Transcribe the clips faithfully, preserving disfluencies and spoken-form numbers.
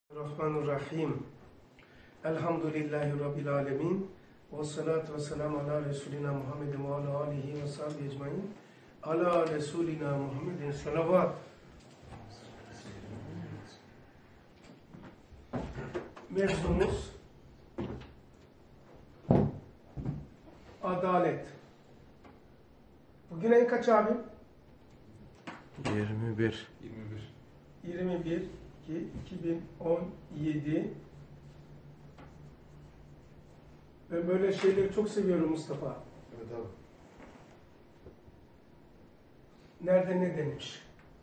Rahmanirrahim. Elhamdülillahi Rabbil alemin. Ve salatu ve selamu ala Resulina Muhammedin ve ala alihi ve sahbihi ecmain. Ala Resulina Muhammedin salavat. Mevzumuz adalet. Bugün en kaç abi? yirmi bir. yirmi bir. yirmi bir iki bin on yedi. Ben böyle şeyleri çok seviyorum Mustafa. Evet abi. Nerede ne demiş?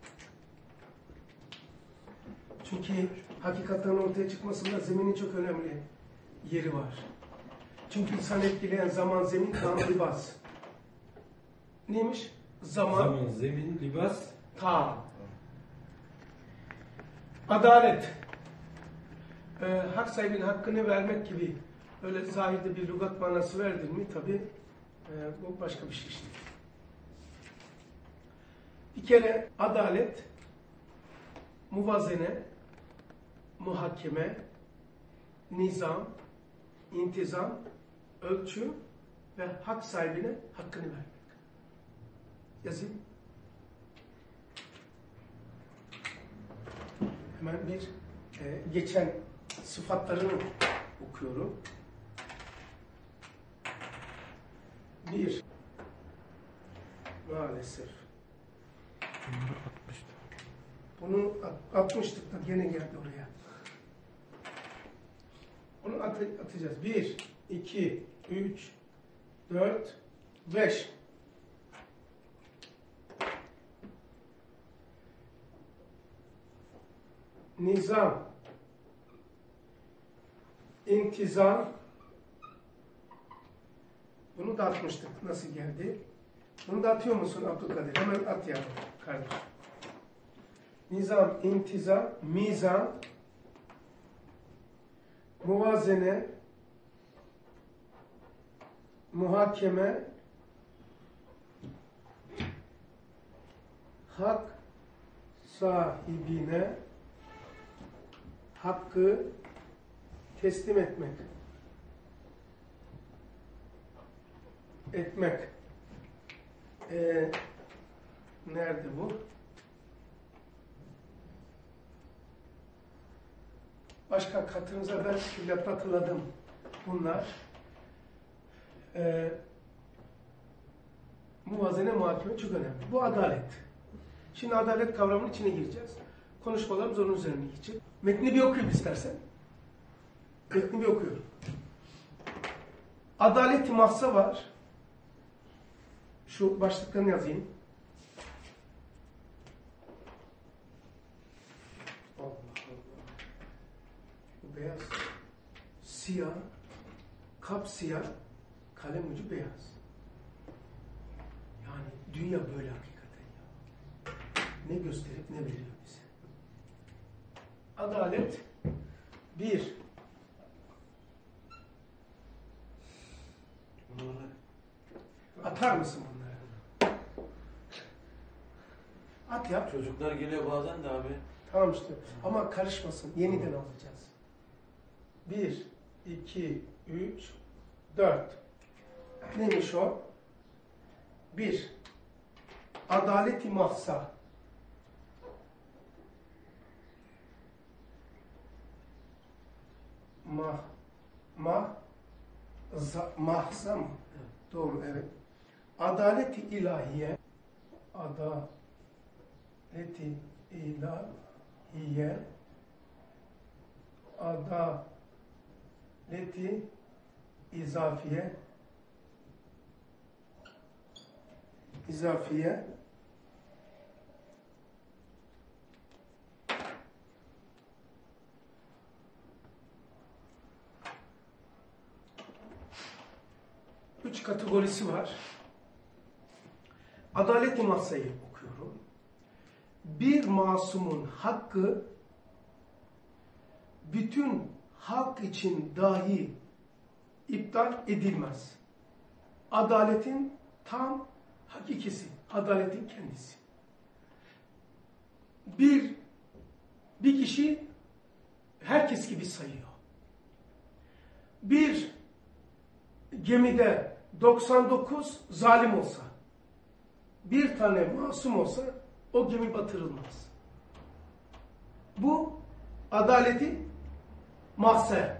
Çünkü hakikaten ortaya çıkmasında zeminin çok önemli yeri var. Çünkü insan etkileyen zaman, zemin, tam, libas. Neymiş? Zaman, Zaman, zemin, libas, tam. Adalet. Ee, hak sahibinin hakkını vermek gibi öyle zahirde bir lügat manası verdin mi tabi e, bu başka bir şey işte. Bir kere adalet, muvazene, muhakeme, nizam, intizam, ölçü ve hak sahibine hakkını vermek. Yazayım. Hemen bir e, geçen sıfatlarını okuyorum. Bir, maalesef. Bunu at, atmıştık da gene geldi oraya. Onu at, atacağız. Bir, iki, üç, dört, beş. Nizam, intizam, bunu da atmıştık. Nasıl geldi? Bunu da atıyor musun Abdülkadir? Hemen at yavrum kardeşim. Nizam, intizam, mizan, muvazene, muhakeme, hak sahibine hakkı teslim etmek. Etmek. Ee, nerede bu? Başka katınıza ben külliyat hatırladım. Bunlar ee, muvazene, muhakeme çok önemli. Bu adalet. Şimdi adalet kavramının içine gireceğiz. Konuşmalarımız onun üzerine geçecek. Metni bir okuyayım istersen. Metni bir okuyorum. Adalet-i mahsa var. Şu başlıklarını yazayım. Allah Allah. Bu beyaz. Siyah. Kapsiyah. Kalem ucu beyaz. Yani dünya böyle hakikaten ya. Ne gösterip ne veriyor bize. Adalet bir. Atar mısın bunları? At yap. Çocuklar geliyor bazen de abi. Tamam işte. Ama karışmasın. Yeniden alacağız. Bir, iki, üç, dört. Neymiş o? Bir. Adalet-i mahsa. Mah, mah, za, mahsa mı? Evet. Doğru, evet. Adalet-i ilahiye, adalet-i ilahiye, adalet-i izafiye, izafiye, üç kategorisi var. Adalet-i mahsayı okuyorum. Bir masumun hakkı bütün halk için dahi iptal edilmez. Adaletin tam hakikisi, adaletin kendisi. Bir bir kişi her herkes gibi sayıyor. Bir gemide doksan dokuz zalim olsa, bir tane masum olsa o gemi batırılmaz. Bu adaleti mahzer.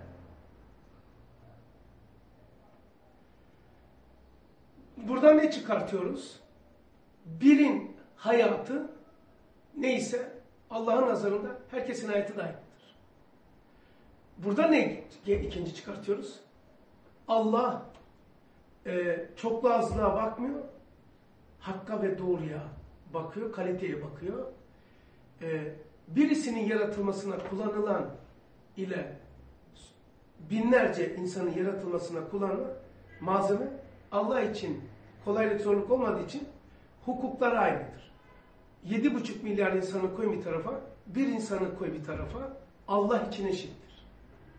Buradan ne çıkartıyoruz? Birin hayatı neyse Allah'ın nazarında herkesin hayatı da aynıdır. Burada ne ikinci çıkartıyoruz? Allah e, çoklu azlığa bakmıyor, hakka ve doğruya bakıyor, kaliteye bakıyor. E, birisinin yaratılmasına kullanılan ile binlerce insanın yaratılmasına kullanılan malzeme Allah için kolaylık zorluk olmadığı için hukukları aynıdır. Yedi buçuk milyar insanı koy bir tarafa, bir insanı koy bir tarafa, Allah için eşittir.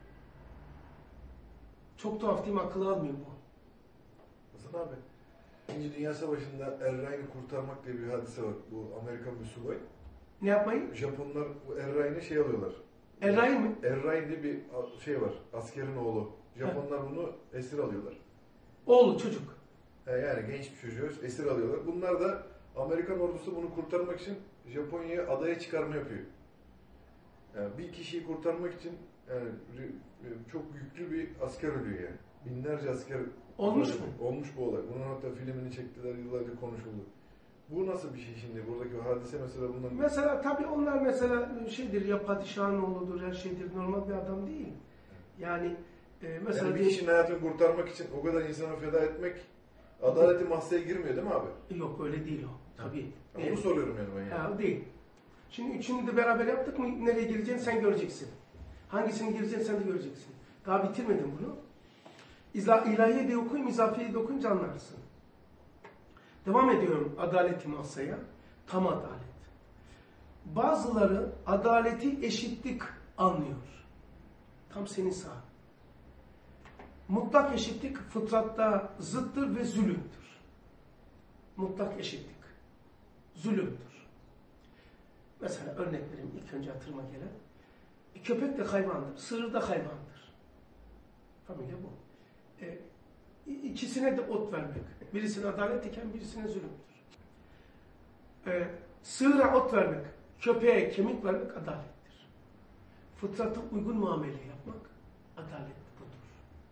Çok tuhaf değil mi? Akıl almıyor bu. Hasan abi, İkinci Dünya Savaşı'nda Er Ryan'ı kurtarmak diye bir hadise var. Bu Amerikan bir subay. Ne yapmayı? Japonlar bu Er Ryan'ı şey alıyorlar. Er Ryan mı? Er Ryan diye bir şey var, askerin oğlu. Japonlar bunu esir alıyorlar. Oğlu, çocuk. Yani genç bir çocuğu esir alıyorlar. Bunlar da Amerikan ordusu bunu kurtarmak için Japonya'yı adaya çıkarma yapıyor. Yani bir kişiyi kurtarmak için yani çok yüklü bir asker ölüyor yani. Binlerce asker olmuş mu? Olmuş bu olay. Bunun hatta filmini çektiler, yıllarca konuşuldu. Bu nasıl bir şey şimdi? Buradaki hadise mesela bundan... Mesela tabii onlar mesela şeydir ya, padişahın oğludur, her şeydir, normal bir adam değil. Yani e, mesela... Yani bir kişinin hayatını kurtarmak için o kadar insanı feda etmek adaleti mahzeye girmiyor değil mi abi? Yok, öyle değil o. Tabii. Ha, onu soruyorum yani ben yani. Ya, değil. Şimdi üçünü de beraber yaptık mı nereye gireceğini sen göreceksin. Hangisini gireceğini sen de göreceksin. Daha bitirmedim bunu. İzah, ilahiye de okuyayım, izafiye de okuyunca anlarsın. Devam ediyorum adaleti masaya. Tam adalet. Bazıları adaleti eşitlik anlıyor. Tam senin sağ. Mutlak eşitlik fıtratta zıttır ve zulümdür. Mutlak eşitlik. Zulümdür. Mesela örnek vereyim ilk önce hatırıma gelen. Köpek de hayvandır, sığır da hayvandır. Familya bu. E, ikisine de ot vermek. Birisine adalet iken birisine zulümdür. E, sığıra ot vermek, köpeğe kemik vermek adalettir. Fıtrata uygun muamele yapmak adalet budur.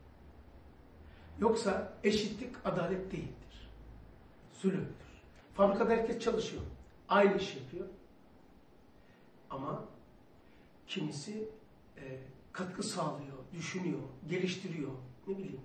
Yoksa eşitlik adalet değildir. Zulümdür. Fabrikada herkes çalışıyor. Aynı iş yapıyor. Ama kimisi e, katkı sağlıyor, düşünüyor, geliştiriyor. Ne bileyim.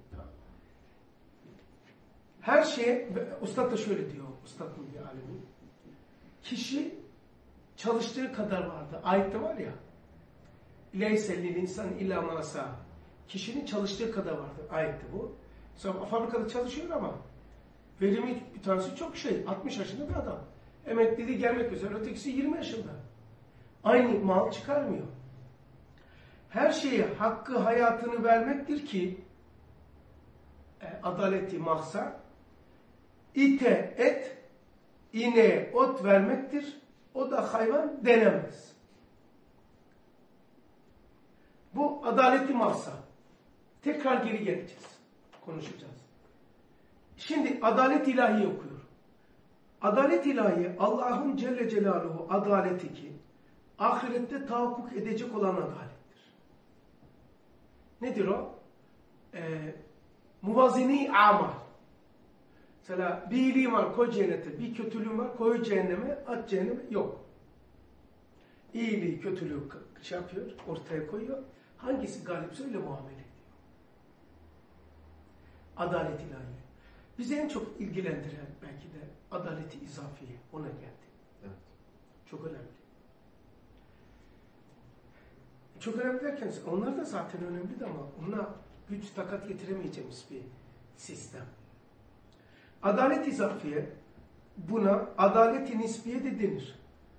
Her şeye, Ustad da şöyle diyor, Ustad'ın bir alemi. Kişi çalıştığı kadar vardı. Ayette var ya. İleysellil insan illa masa. Kişinin çalıştığı kadar vardı. Ayette bu. Sonra fabrikada çalışıyor ama verimi bir tanesi çok şey. altmış yaşında bir adam. Emekliliği gelmek üzere. Ötekisi yirmi yaşında. Aynı mal çıkarmıyor. Her şeye hakkı, hayatını vermektir ki e, adaleti mahsa, ite et, ineğe ot vermektir. O da hayvan denemez. Bu adaleti mahsa. Tekrar geri geleceğiz. Konuşacağız. Şimdi adalet ilahi okuyor. Adalet ilahi Allah'ın Celle Celaluhu adaleti ki ahirette tahakkuk edecek olan adalettir. Nedir o? Ee, muvazini amal. Mesela bir iyiliğin var koy cennete, bir kötülüğün var koy cehenneme, at cehenneme. Yok. İyiliği, kötülüğü şey yapıyor, ortaya koyuyor. Hangisi galipse öyle muamele ediyor. Adalet ilahi. Bizi en çok ilgilendiren belki de adaleti izafiye. Ona geldi. Evet. Çok önemli. Çok önemli derken onlar da zaten önemli de ama ona güç takat getiremeyeceğimiz bir sistem. Adalet izafiye buna adalet-i nisbiye de denir.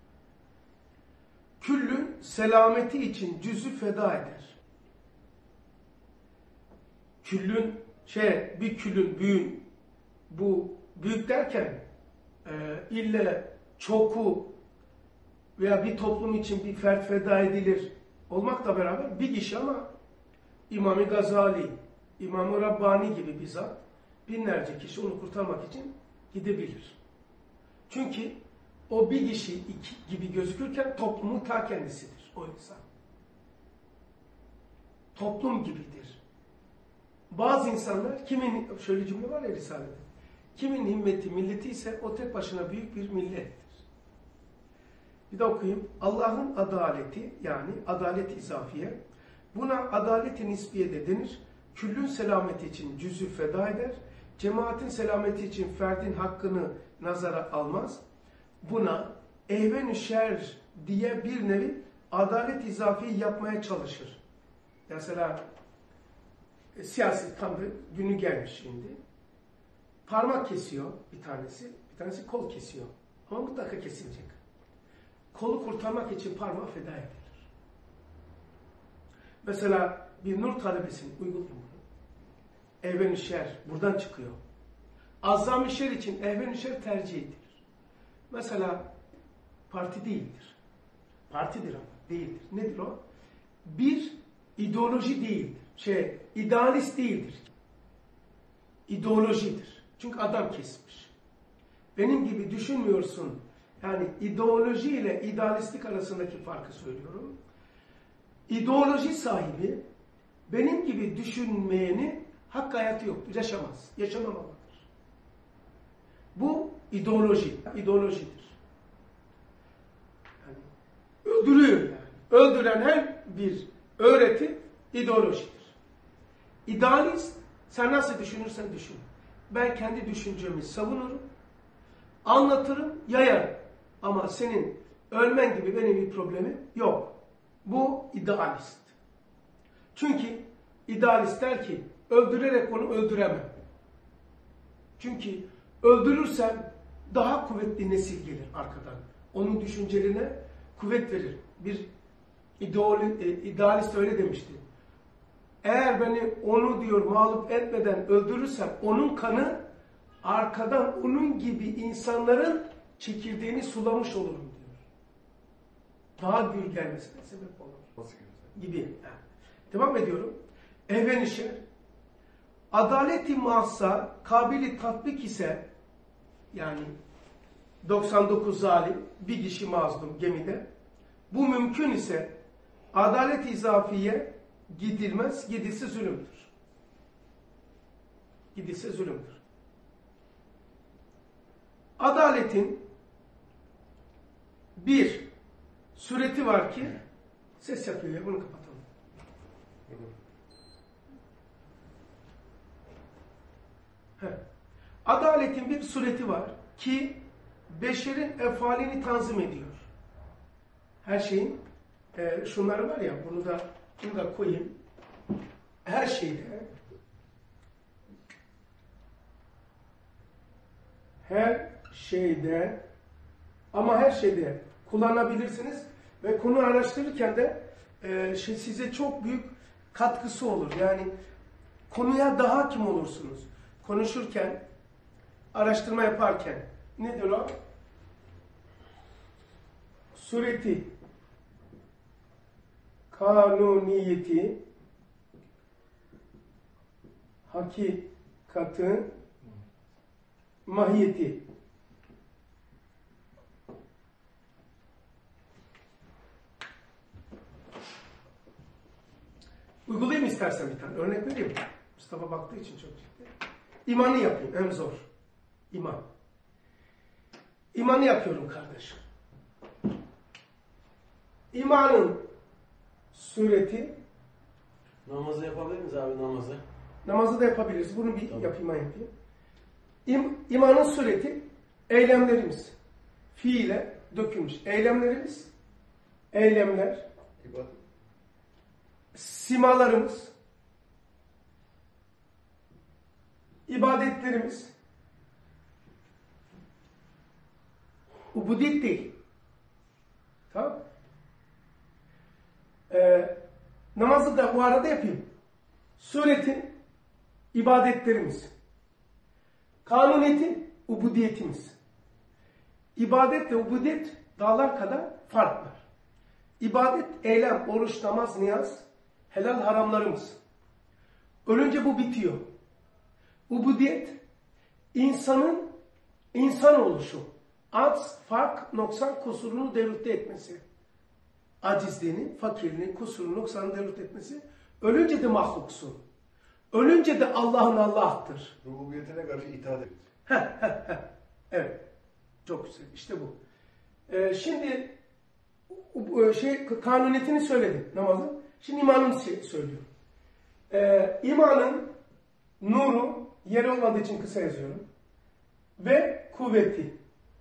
Küllün selameti için cüzü feda eder. Küllün şey bir küllün büyün bu büyük derken e, ille çoku veya bir toplum için bir fert feda edilir olmakla beraber bir kişi ama İmam-ı Gazali, İmam-ı Rabbani gibi bir zat binlerce kişi onu kurtarmak için gidebilir. Çünkü o bir kişi iki gibi gözükürken toplumun ta kendisidir o insan. Toplum gibidir. Bazı insanlar, kimin, şöyle cümle var ya Risale'de, kimin himmeti milleti ise o tek başına büyük bir millettir. Bir de okuyayım. Allah'ın adaleti, yani adalet izafiye, buna adalet-i nisbiye de denir. Küllün selameti için cüz'ü feda eder. Cemaatin selameti için ferdin hakkını nazara almaz. Buna ehven-ü şer diye bir nevi adalet izafiyi yapmaya çalışır. Mesela e, siyasi tam da günü gelmiş şimdi. Parmak kesiyor bir tanesi, bir tanesi kol kesiyor. Ama mutlaka kesilecek. Kolu kurtarmak için parmağı feda edilir. Mesela bir nur talebesinin uygun bunu. Ehven-i şer buradan çıkıyor. Azzam-ı şer için ehven-i şer tercih edilir. Mesela parti değildir. Partidir ama değildir. Nedir o? Bir ideoloji değildir. Şey, idealist değildir. İdeolojidir. Çünkü adam kesmiş. Benim gibi düşünmüyorsun. Yani ideoloji ile idealistlik arasındaki farkı söylüyorum. İdeoloji sahibi benim gibi düşünmeyeni hak hayatı yoktur. Yaşamaz. Yaşamamalıdır. Bu ideoloji. İdeolojidir. Yani öldürüyor yani. Öldüren her bir öğreti ideolojidir. İdealist, sen nasıl düşünürsen düşün. Ben kendi düşüncemi savunurum, anlatırım, yayarım. Ama senin ölmen gibi benim bir problemim yok. Bu idealist. Çünkü idealist der ki öldürerek onu öldüremem. Çünkü öldürürsem daha kuvvetli nesil gelir arkadan. Onun düşüncelerine kuvvet verir. Bir idealist öyle demişti. Eğer beni onu diyor mağlup etmeden öldürürsem onun kanı arkadan onun gibi insanların çekirdeğini sulamış olurum diyor. Daha gür gelmesine sebep olur. Nasıl gibi. Yani. Devam ediyorum. Ehven-i şer. Adaleti muhassa kabili tatbik ise yani doksan dokuz zalim, bir kişi mazlum gemide. Bu mümkün ise adalet-i izafiye gidilmez, gidilse zulümdür. Gidilse zulümdür. Adaletin bir sureti var ki ses yapıyor ya, bunu kapatalım. Heh. Adaletin bir sureti var ki beşerin efalini tanzim ediyor. Her şeyin e, şunları var ya, bunu da bunu da koyayım. Her şeyde her şeyde ama her şeyde kullanabilirsiniz ve konu araştırırken de e, şey, size çok büyük katkısı olur. Yani konuya daha hakim olursunuz. Konuşurken, araştırma yaparken. Nedir o? Sureti, kanuniyeti, hakikati, mahiyeti. Uygulayayım istersen bir tane. Örnek vereyim. Mustafa baktığı için çok ciddi. İmanı yapayım. En zor. İman. İmanı yapıyorum kardeşim. İmanın sureti. Namazı yapabilir miyiz abi, namazı? Namazı da yapabiliriz. Bunu bir Tamam. yapayım, yapayım. İm, imanın sureti eylemlerimiz. Fiile dökülmüş. Eylemlerimiz, eylemler, İbadet. simalarımız, ibadetlerimiz, ubudiyet değil. Tamam. Ee, namazı da bu arada yapayım. Suretin ibadetlerimiz, kanuniyetin ubudiyetimiz. İbadet ve ubudiyet dağlar kadar fark var. İbadet, eylem, oruç, namaz, niyaz, helal haramlarımız. Ölünce bu bitiyor. Ubudiyet, insanın insan oluşu. Acz, fark, noksan, kusurunu devlette etmesi. Acizliğini, fakirliğini, kusurunu, noksanını devlet etmesi. Ölünce de mahluksun. Ölünce de Allah'ın Allah'tır. Rububiyetine karşı itaat ediyor. Heh, heh, heh. Evet. Çok güzel. İşte bu. Ee, şimdi şey kanuniyetini söyledim namazın. Şimdi imanını söylüyorum. Ee, imanın nuru, yeri olmadığı için kısa yazıyorum. Ve kuvveti.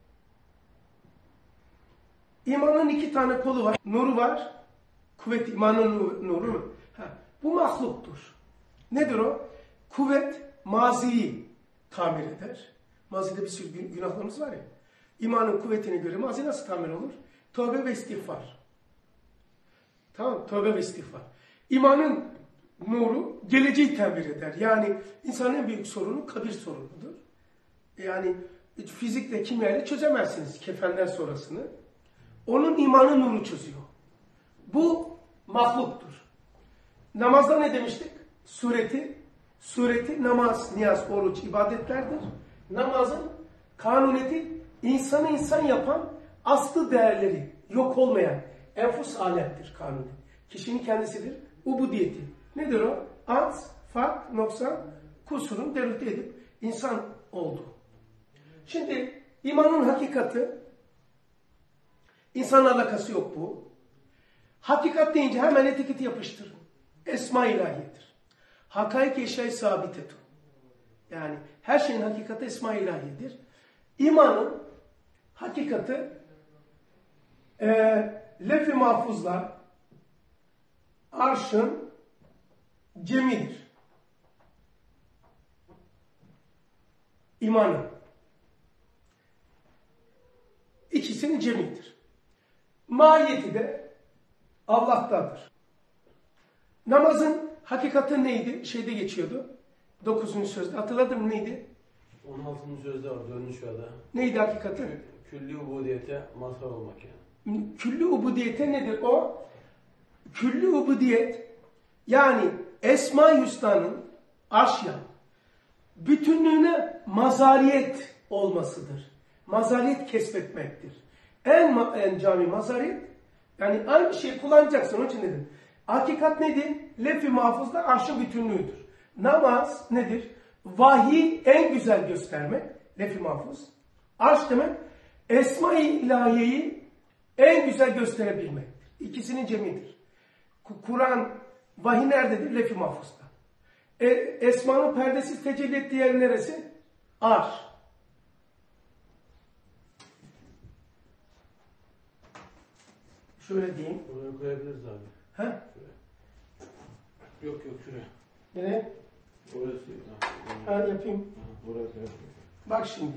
İmanın iki tane kolu var. Nuru var. Kuvvet, imanın nuru. nuru. Ha, bu mahluktur. Nedir o? Kuvvet, maziyi tamir eder. Mazide bir sürü günahlarımız var ya. İmanın kuvvetine göre mazi nasıl tamir olur? Tövbe ve istiğfar. Tamam, tövbe ve istiğfar. İmanın nuru geleceği tabir eder. Yani insanın en büyük sorunu kabir sorunudur. Yani fizikle, kimyayla çözemezsiniz kefenden sonrasını. Onun imanın nuru çözüyor. Bu mahluktur. Namazda ne demiştik? Sureti, sureti namaz, niyaz, oruç, ibadetlerdir. Namazın kanuniyeti insanı insan yapan aslı değerleri yok olmayan enfus alettir kanuni. Kişinin kendisidir. Ubudiyeti. Nedir o? Az, fark, noksan, kusurun devlet edip insan oldu. Şimdi imanın hakikati, insanla alakası yok bu. Hakikat deyince hemen etiketi yapıştırın. Esma ilahiyedir. Hakaik eşyayı sabitetu. Yani her şeyin hakikati esma ilahiyedir. İmanın hakikati e, lef-i mahfuzlar, arşın cemidir. İmanın. İkisinin cemidir. Mahiyeti de Allah'tadır. Namazın hakikati neydi? Şeyde geçiyordu. Dokuzuncu sözde. Hatırladın mı neydi? on altıncı sözde var, dördüncü şurada. Neydi hakikati? Külli ubudiyete mazhar olmak yani. Külli ubudiyete nedir o? Külli ubudiyet yani Esma-i Hüsna'nın arşya bütünlüğüne mazariyet olmasıdır. Mazariyet kesbetmektir. En, ma en cami mazariyet yani aynı şeyi kullanacaksın. Onun için dedim. Hakikat nedir? Lef-i mahfuzda arşın bütünlüğüdür. Namaz nedir? Vahiy en güzel göstermek. Lef-i mahfuz. Arş demek Esma-i ilahiyeyi en güzel gösterebilmektir. İkisinin cemidir. Kur'an, vahiy nerededir? Lef-i mahfuzda. E, Esma'nın perdesiz tecelli ettiği yer neresi? Arş. Şöyle diyeyim. Buraya koyabiliriz abi. Ha? Şuraya. Yok yok şuraya. Nereye? Orası. Ha, yapayım. Ha, oraya koyabiliriz. Bak şimdi.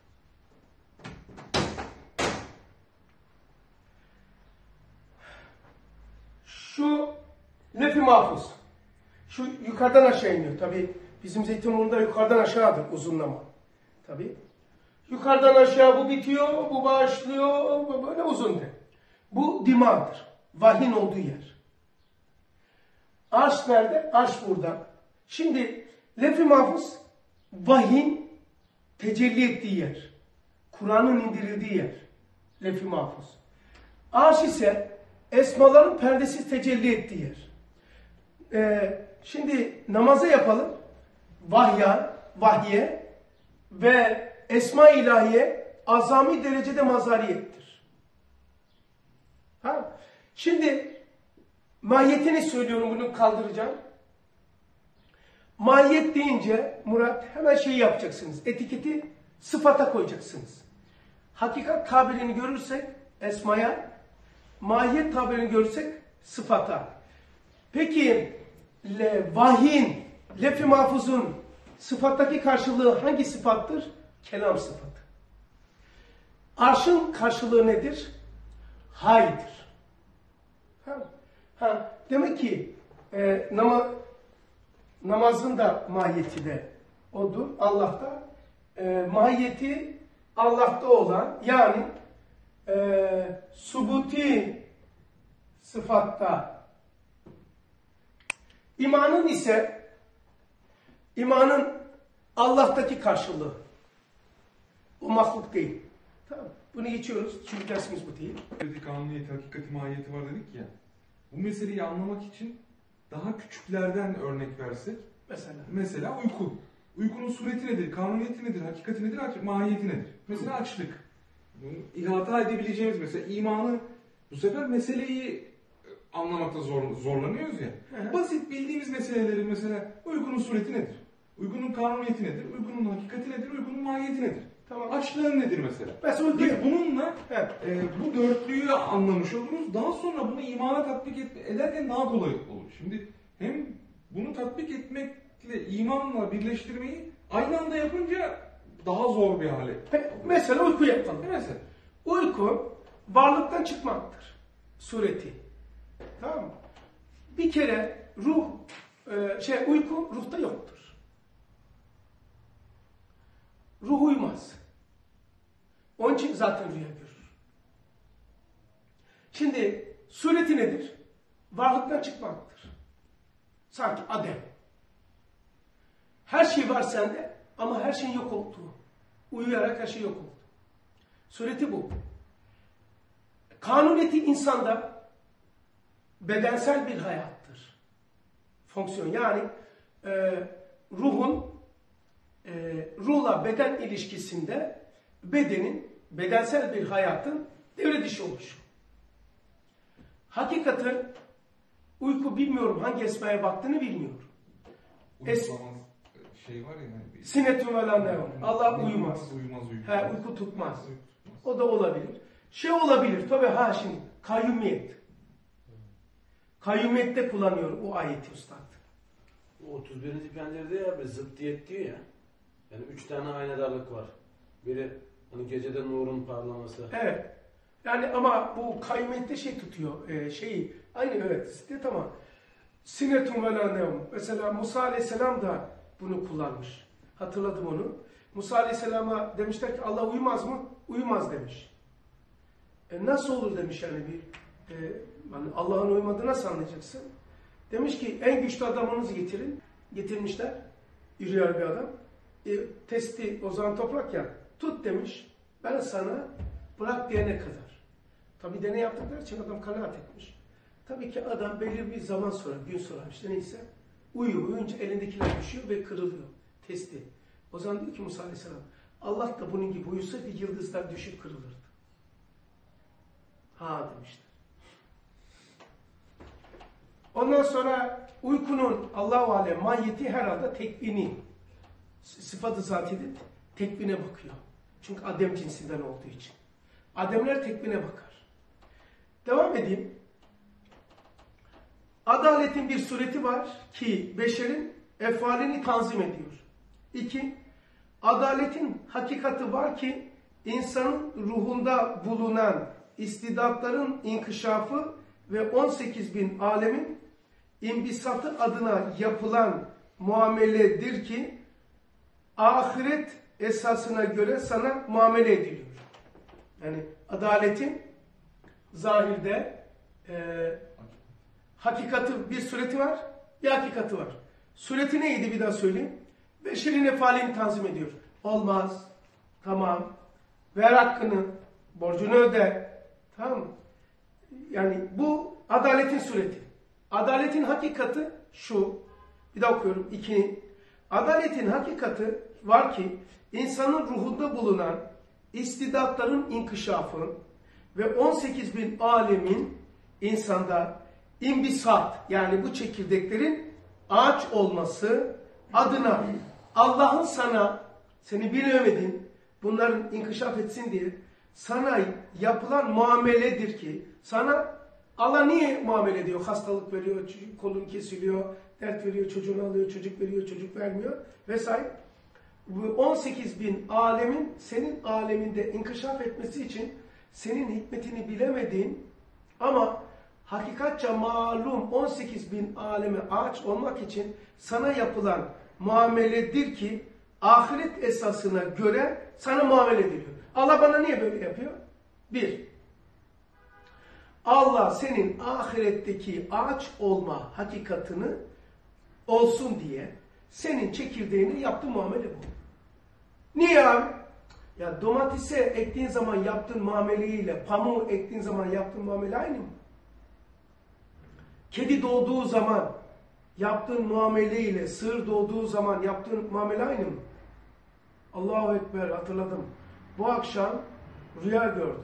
Şu lef-i mahfuz. Şu yukarıdan aşağı iniyor. Tabi bizim Zeytinburnu'nda yukarıdan aşağıdır uzunlama. Tabi. Yukarıdan aşağı bu bitiyor, bu başlıyor, bu böyle uzundur. Bu dimağdır. Vahyin olduğu yer. Arş nerede? Arş burada. Şimdi lef-i mahfuz vahyin tecelli ettiği yer. Kur'an'ın indirildiği yer. Lef-i mahfuz. Arş ise esmaların perdesiz tecelli ettiği yer. Ee, şimdi namazı yapalım. Vahya, vahye ve esma-i ilahiye azami derecede mazariyettir. Ha? Şimdi mahiyetini söylüyorum, bunu kaldıracağım. Mahiyet deyince Murat hemen şeyi yapacaksınız. Etiketi sıfata koyacaksınız. Hakikat tabirini görürsek esmaya, mahiyet tabirini görürsek sıfata. Peki le, vahyin, lef-i mahfuzun sıfattaki karşılığı hangi sıfattır? Kelam sıfatı. Arşın karşılığı nedir? Haydır. Ha, ha, demek ki e, nama, namazın da mahiyeti de odur. Allah'ta e, mahiyeti Allah'ta olan yani e, subuti sıfatta. İmanın ise imanın Allah'taki karşılığı. O mahluk değil. Tamam. Bunu geçiyoruz. Çünkü dersimiz bu değil. Kanuniyeti, hakikati, mahiyeti var dedik ya. Bu meseleyi anlamak için daha küçüklerden örnek versek. Mesela. Mesela uyku. Uykunun sureti nedir, kanuniyeti nedir, hakikati nedir, mahiyeti nedir? Mesela açlık. İhata edebileceğimiz mesela imanı, bu sefer meseleyi anlamakta zor, zorlanıyoruz ya. Hı hı. Basit bildiğimiz meseleleri mesela uykunun sureti nedir? Uykunun kanuniyeti nedir? Uykunun hakikati nedir? Uykunun mahiyeti nedir? Tamam. Açlığın nedir mesela? Mesela uyku. Biz bununla Evet. e, bu dörtlüyü anlamış oluruz. Daha sonra bunu imana tatbik et, ederken daha kolay olur. Şimdi hem bunu tatbik etmekle imanla birleştirmeyi aynı anda yapınca daha zor bir hale. Peki, mesela uyku yapalım. Mesela. Uyku varlıktan çıkmaktır. Sureti. Tamam mı? Bir kere ruh, e, şey uyku ruhta yoktur. Ruh uyumaz. Onun için zaten rüya görür. Şimdi sureti nedir? Varlıktan çıkmaktır. Sanki Adem. Her şey var sende ama her şeyin yok olduğu. Uyuyarak her şey yok oldu. Sureti bu. Kanuniyeti insanda bedensel bir hayattır. Fonksiyon yani e, ruhun e, ruhla beden ilişkisinde bedenin bedensel bir hayatın devre dışı oluşu. Hakikaten uyku bilmiyorum hangi esmaya baktığını bilmiyorum. Es Uyumaz şey var ya. Yani Sinetun ve la nevm. Allah uyumaz. Uyumaz, uyumaz. He, uyku tutmaz. Uyku tutmaz. O da olabilir. Şey olabilir tabii ha şimdi kayyumiyet. Kayyumiyette kullanıyor o ayeti üstad. O otuz birinci pencerede ya bir zıddiyet diyor ya. Yani üç tane aynadarlık var. Biri hani gecede nurun parlaması. Evet. Yani ama bu kayyumiyette şey tutuyor. E, şeyi aynı evet zıddiyet ama sinetun ve la nevm. Mesela Musa Aleyhisselam da bunu kullanmış. Hatırladım onu. Musa Aleyhisselam'a demişler ki Allah uyumaz mı? Uyumaz demiş. E nasıl olur demiş yani bir e, yani Allah'ın uyumadığını nasıl anlayacaksın? Demiş ki en güçlü adamınızı getirin. Getirmişler. Yürüyor bir adam. E, testi o zaman toprak ya. Tut demiş. Ben sana bırak diyene kadar. Tabi deney yaptıkları için adam kanaat etmiş. Tabii ki adam belirli bir zaman sonra, gün sonra işte neyse uyuyor. Uyuyunca elindekiler düşüyor ve kırılıyor. Testi. O zaman diyor ki Musa Aleyhisselam Allah da bunun gibi uyusaydı yıldızlar düşüp kırılırdı. Ha demişler. Ondan sonra uykunun Allah-u Alem mahiyeti herhalde tekvini. Sıfat-ı zatidir. Tekvine bakıyor. Çünkü Adem cinsinden olduğu için. Ademler tekvine bakar. Devam edeyim. Adaletin bir sureti var ki beşerin efalini tanzim ediyor. İki, adaletin hakikati var ki insanın ruhunda bulunan istidatların inkişafı ve on sekiz bin alemin imbisatı adına yapılan muameledir ki ahiret esasına göre sana muamele ediliyor. Yani adaletin zahirde e, hakikati bir sureti var, bir hakikati var. Sureti neydi bir daha söyleyeyim. Beşerin efalini tanzim ediyor. Olmaz. Tamam. Ver hakkını. Borcunu öde. Tamam mı? Yani bu adaletin sureti. Adaletin hakikati şu. Bir daha okuyorum. İki. Adaletin hakikati var ki insanın ruhunda bulunan istidatların inkişafı ve on sekiz bin alemin insanda imbisat yani bu çekirdeklerin ağaç olması adına Allah'ın sana seni bilemedin bunların inkişaf etsin diye sana yapılan muameledir ki sana Allah niye muamele ediyor? Hastalık veriyor, kolun kesiliyor, dert veriyor, çocuğunu alıyor, çocuk veriyor, çocuk vermiyor vesaire. Bu on sekiz bin alemin senin aleminde inkişaf etmesi için senin hikmetini bilemediğin ama hakikatça malum on sekiz bin aleme ağaç olmak için sana yapılan muameledir ki ahiret esasına göre sana muamele ediliyor. Allah bana niye böyle yapıyor? Bir, Allah senin ahiretteki ağaç olma hakikatini olsun diye senin çekirdeğini yaptığı muamele bu. Niye abi? Ya domatese ektiğin zaman yaptığın muameleyle pamuğu ektiğin zaman yaptığın muamele aynı mı? Kedi doğduğu zaman yaptığın muameleyle sığır doğduğu zaman yaptığın muamele aynı mı? Allahu Ekber, hatırladım. Bu akşam rüya gördüm.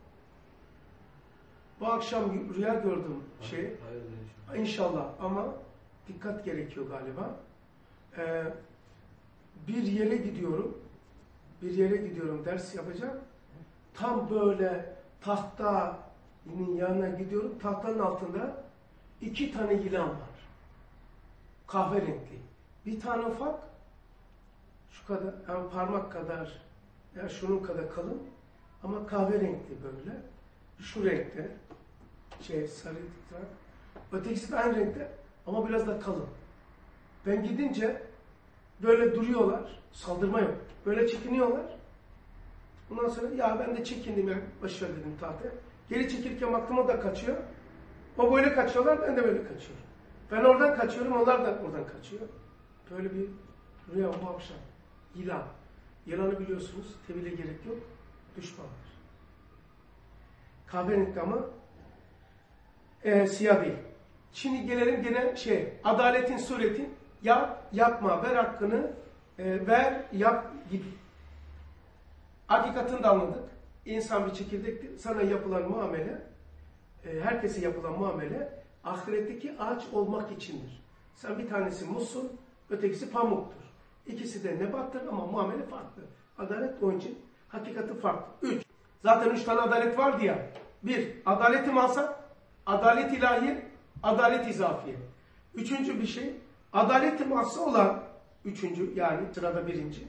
Bu akşam rüya gördüm şey. İnşallah ama dikkat gerekiyor galiba. Ee, bir yere gidiyorum. Bir yere gidiyorum, ders yapacağım. Tam böyle tahtanın yanına gidiyorum. Tahtanın altında iki tane yılan var. Kahverengi. Bir tane ufak, şu kadar, yani parmak kadar, yani şunun kadar kalın ama kahverengi böyle. Şu renkte, şey sarı, ötekisi de aynı renkte ama biraz da kalın. Ben gidince böyle duruyorlar, saldırma yok. Böyle çekiniyorlar. Ondan sonra ya ben de çekindim ya, başarı dedim tahtaya. Geri çekilirken baktım o da kaçıyor. O böyle kaçıyorlar, ben de böyle kaçıyorum. Ben oradan kaçıyorum, onlar da oradan kaçıyor. Böyle bir rüya bu akşam. Yılan. Yılanı biliyorsunuz, tevhile gerek yok. Düşmandır. Kahverengi ama e, siyah değil. Şimdi gelelim gene şey, adaletin sureti, yap, yapma, ver hakkını, e, ver, yap gibi. Hakikatini de anladık. İnsan bir çekirdektir. Sana yapılan muamele, e, herkese yapılan muamele, ahiretteki ağaç olmak içindir. Sen bir tanesi muzsun, ötekisi pamuktur. İkisi de nebattır ama muamele farklı. Adalet onun için hakikati farklı. Üç. Zaten üç tane adalet vardı ya. Bir, adalet-i mazhar, adalet ilahi, adalet izafiye. Üçüncü bir şey, adalet-i mazhar olan, üçüncü yani sırada birinci.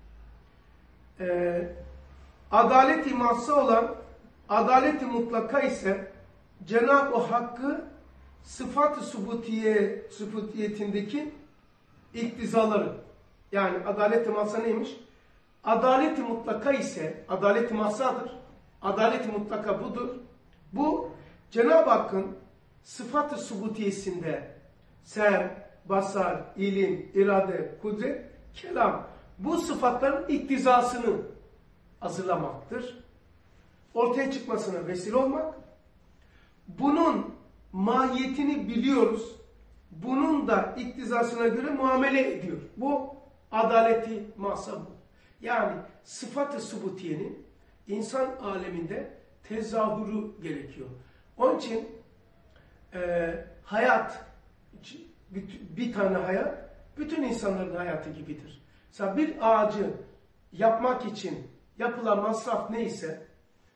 Ee, adalet-i mazhar olan, adalet-i mutlaka ise Cenab-ı Hakk'ı sıfat-ı subutiye, subutiyetindeki iktizaları. Yani adalet-i mazhar neymiş? Adalet-i mutlaka ise, adalet-i mazhardır. Adalet-i mutlaka budur. Bu Cenab-ı Hakk'ın sıfat-ı subutiyesinde sem, basar, ilim, irade, kudret, kelam, bu sıfatların iktizasını hazırlamaktır. Ortaya çıkmasına vesile olmak. Bunun mahiyetini biliyoruz. Bunun da iktizasına göre muamele ediyor. Bu adaleti mahsab. Yani sıfat-ı subutiyenin insan aleminde tezahürü gerekiyor. Onun için e, hayat, bir, bir tane hayat, bütün insanların hayatı gibidir. Mesela bir ağacı yapmak için yapılan masraf neyse,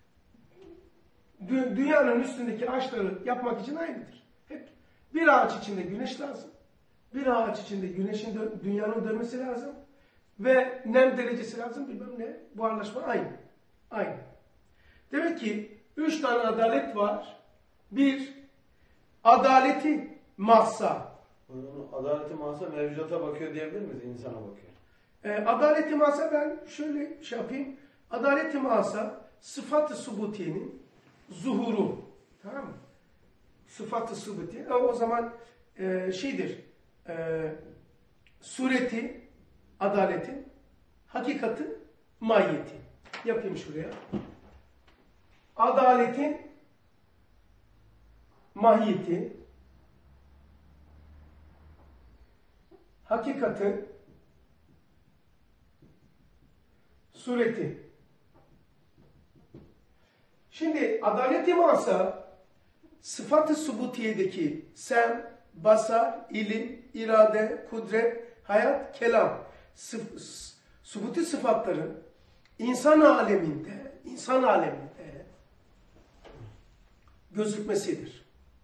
dü dünyanın üstündeki ağaçları yapmak için aynıdır. Hep bir ağaç içinde güneş lazım. Bir ağaç içinde güneşin dö dünyanın dönmesi lazım. Ve nem derecesi lazım, bilmem ne. Buharlaşma aynı. Aynı. Demek ki üç tane adalet var. Bir, adaleti mahsa. Adaleti mahsa mevcudata bakıyor diyebilir miyiz? İnsana bakıyor. E, adaleti mahsa ben şöyle şey yapayım. Adaleti mahsa sıfat-ı subutiyenin zuhuru. Tamam mı? Sıfat-ı subutiye. E, o zaman e, şeydir. E, sureti, adaletin, hakikati, mahiyeti. Yapayım şuraya. Adaletin mahiyeti, hakikati, sureti. Şimdi adalet-i mahsa sıfat-ı subutiyedeki sem, basar, ilim, irade, kudret, hayat, kelam, sıf subuti sıfatların insan aleminde, insan aleminde gözükmesidir.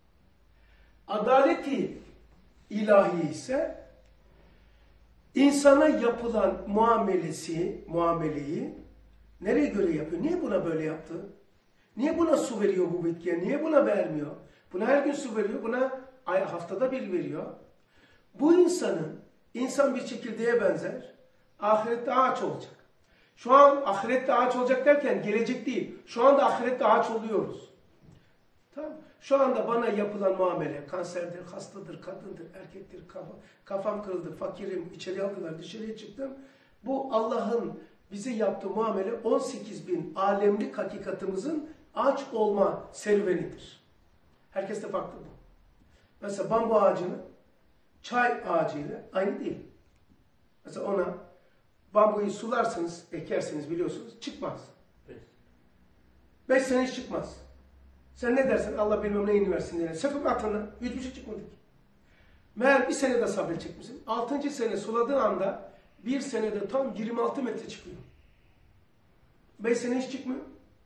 Adaleti ilahi ise insana yapılan muamelesi, muameleyi nereye göre yapıyor? Niye buna böyle yaptı? Niye buna su veriyor bu bitkiye? Niye buna vermiyor? Buna her gün su veriyor, buna ay haftada bir veriyor. Bu insanın, insan bir çekirdeğe benzer, ahirette ağaç olacak. Şu an ahirette ağaç olacak derken gelecek değil. Şu anda ahirette ağaç oluyoruz. Tamam. Şu anda bana yapılan muamele, kanserdir, hastadır, kadındır, erkektir, kafam kırıldı, fakirim, içeri aldılar, dışarıya çıktım. Bu Allah'ın bize yaptığı muamele on sekiz bin alemlik hakikatimizin ağaç olma serüvenidir. Herkes de farklı bu. Mesela bambu ağacını çay ağacıyla aynı değil. Mesela ona bambuyu sularsınız, ekersiniz biliyorsunuz, çıkmaz. Beş sene hiç çıkmaz. Sen ne dersin? Allah bilmem neyini versin diye. Sıfır atına hiçbir şey çıkmadı ki. Meğer bir senede sabredecek misin? Altıncı sene suladığı anda bir senede tam yirmi altı metre çıkıyor. Beş sene hiç çıkmıyor.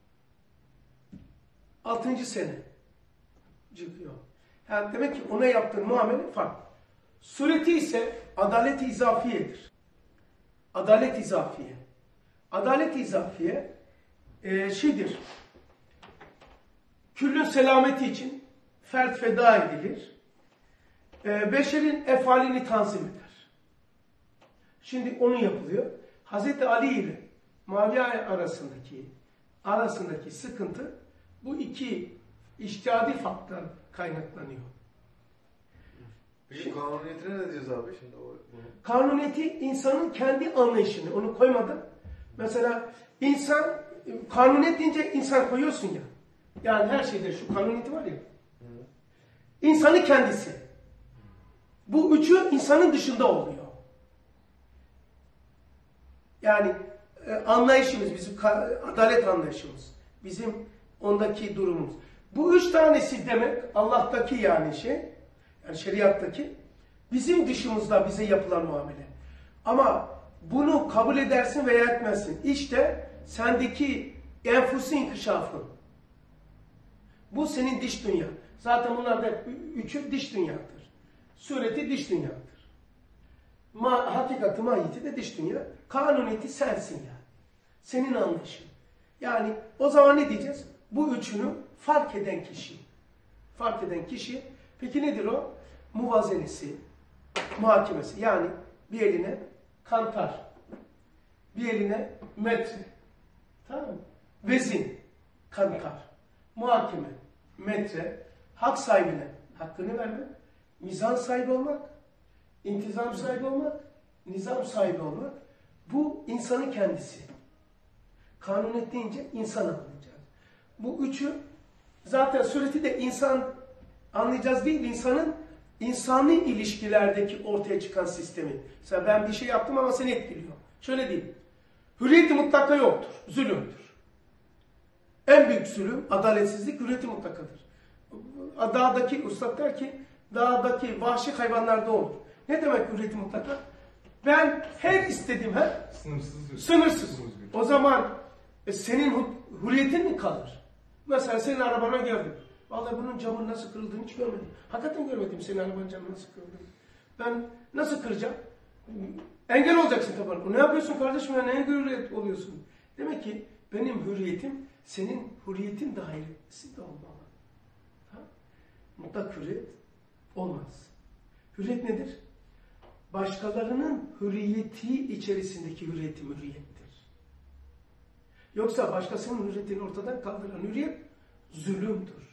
Altıncı sene çıkıyor. Yani demek ki ona yaptığın muamele farklı. Sureti ise adalet-i izafiyedir. Adalet-i izafiye. Adalet-i izafiye e, şeydir. Küllün selameti için fert feda edilir. E, beşerin efalini tanzim eder. Şimdi onu yapılıyor. Hazreti Ali ile Muaviye arasındaki arasındaki sıkıntı bu iki içtihadi faktan kaynaklanıyor. Peki kanuniyetine ne diyeceğiz abi şimdi? O, bunu? Kanuniyeti insanın kendi anlayışını, onu koymadım. Mesela insan, kanuniyet deyince insan koyuyorsun ya. Yani her şeyde şu kanuniyeti var ya. Hı. İnsanın kendisi. Bu üçü insanın dışında oluyor. Yani e, anlayışımız, bizim adalet anlayışımız, bizim ondaki durumumuz. Bu üç tanesi demek Allah'taki yani şey, yani şeriattaki bizim dışımızda bize yapılan muamele. Ama bunu kabul edersin veya etmezsin. İşte sendeki enfusu inkişafın. Bu senin dış dünya. Zaten bunlar da üçü dış dünyadır. Sureti dış dünyadır. Ma, hakikati, mahiyeti de dış dünya. Kanuniyeti sensin yani. Senin anlayışın. Yani o zaman ne diyeceğiz? Bu üçünü fark eden kişi. Fark eden kişi. Peki nedir o? Muvazenesi, muhakemesi. Yani bir eline kantar, bir eline metre. Tamam mı? Vezin, kantar, muhakeme, metre, hak sahibine hakkını vermek, mizan sahibi olmak, intizam sahibi olmak, nizam sahibi olmak. Bu insanın kendisi. Kanuniyet deyince insan anlayacağız. Bu üçü zaten sureti de insan anlayacağız değil, insanın insani ilişkilerdeki ortaya çıkan sistemi. Mesela ben bir şey yaptım ama seni etkiliyor. Şöyle diyeyim. Hürriyeti mutlaka yoktur. Zulümdür. En büyük zulüm, adaletsizlik hürriyeti mutlakadır. Dağdaki, ustad der ki, dağdaki vahşi hayvanlarda olur. Ne demek hürriyeti mutlaka? Ben her istediğim her sınırsız. Sınırsız. O zaman e, senin hürriyetin mi kalır? Mesela senin arabana geldim. Vallahi bunun camının nasıl kırıldığını hiç görmedim. Hakikaten görmedim senin arabanın camının nasıl kırıldığını. Ben nasıl kıracağım? Engel olacaksın tabii. Ne yapıyorsun kardeşim ya? Neye hürriyet oluyorsun? Demek ki benim hürriyetim senin hürriyetin dairesinde olmalı. Ha? Mutlak hürriyet olmaz. Hürriyet nedir? Başkalarının hürriyeti içerisindeki hürriyetim hürriyettir. Yoksa başkasının hürriyetini ortadan kaldıran hürriyet zulümdür.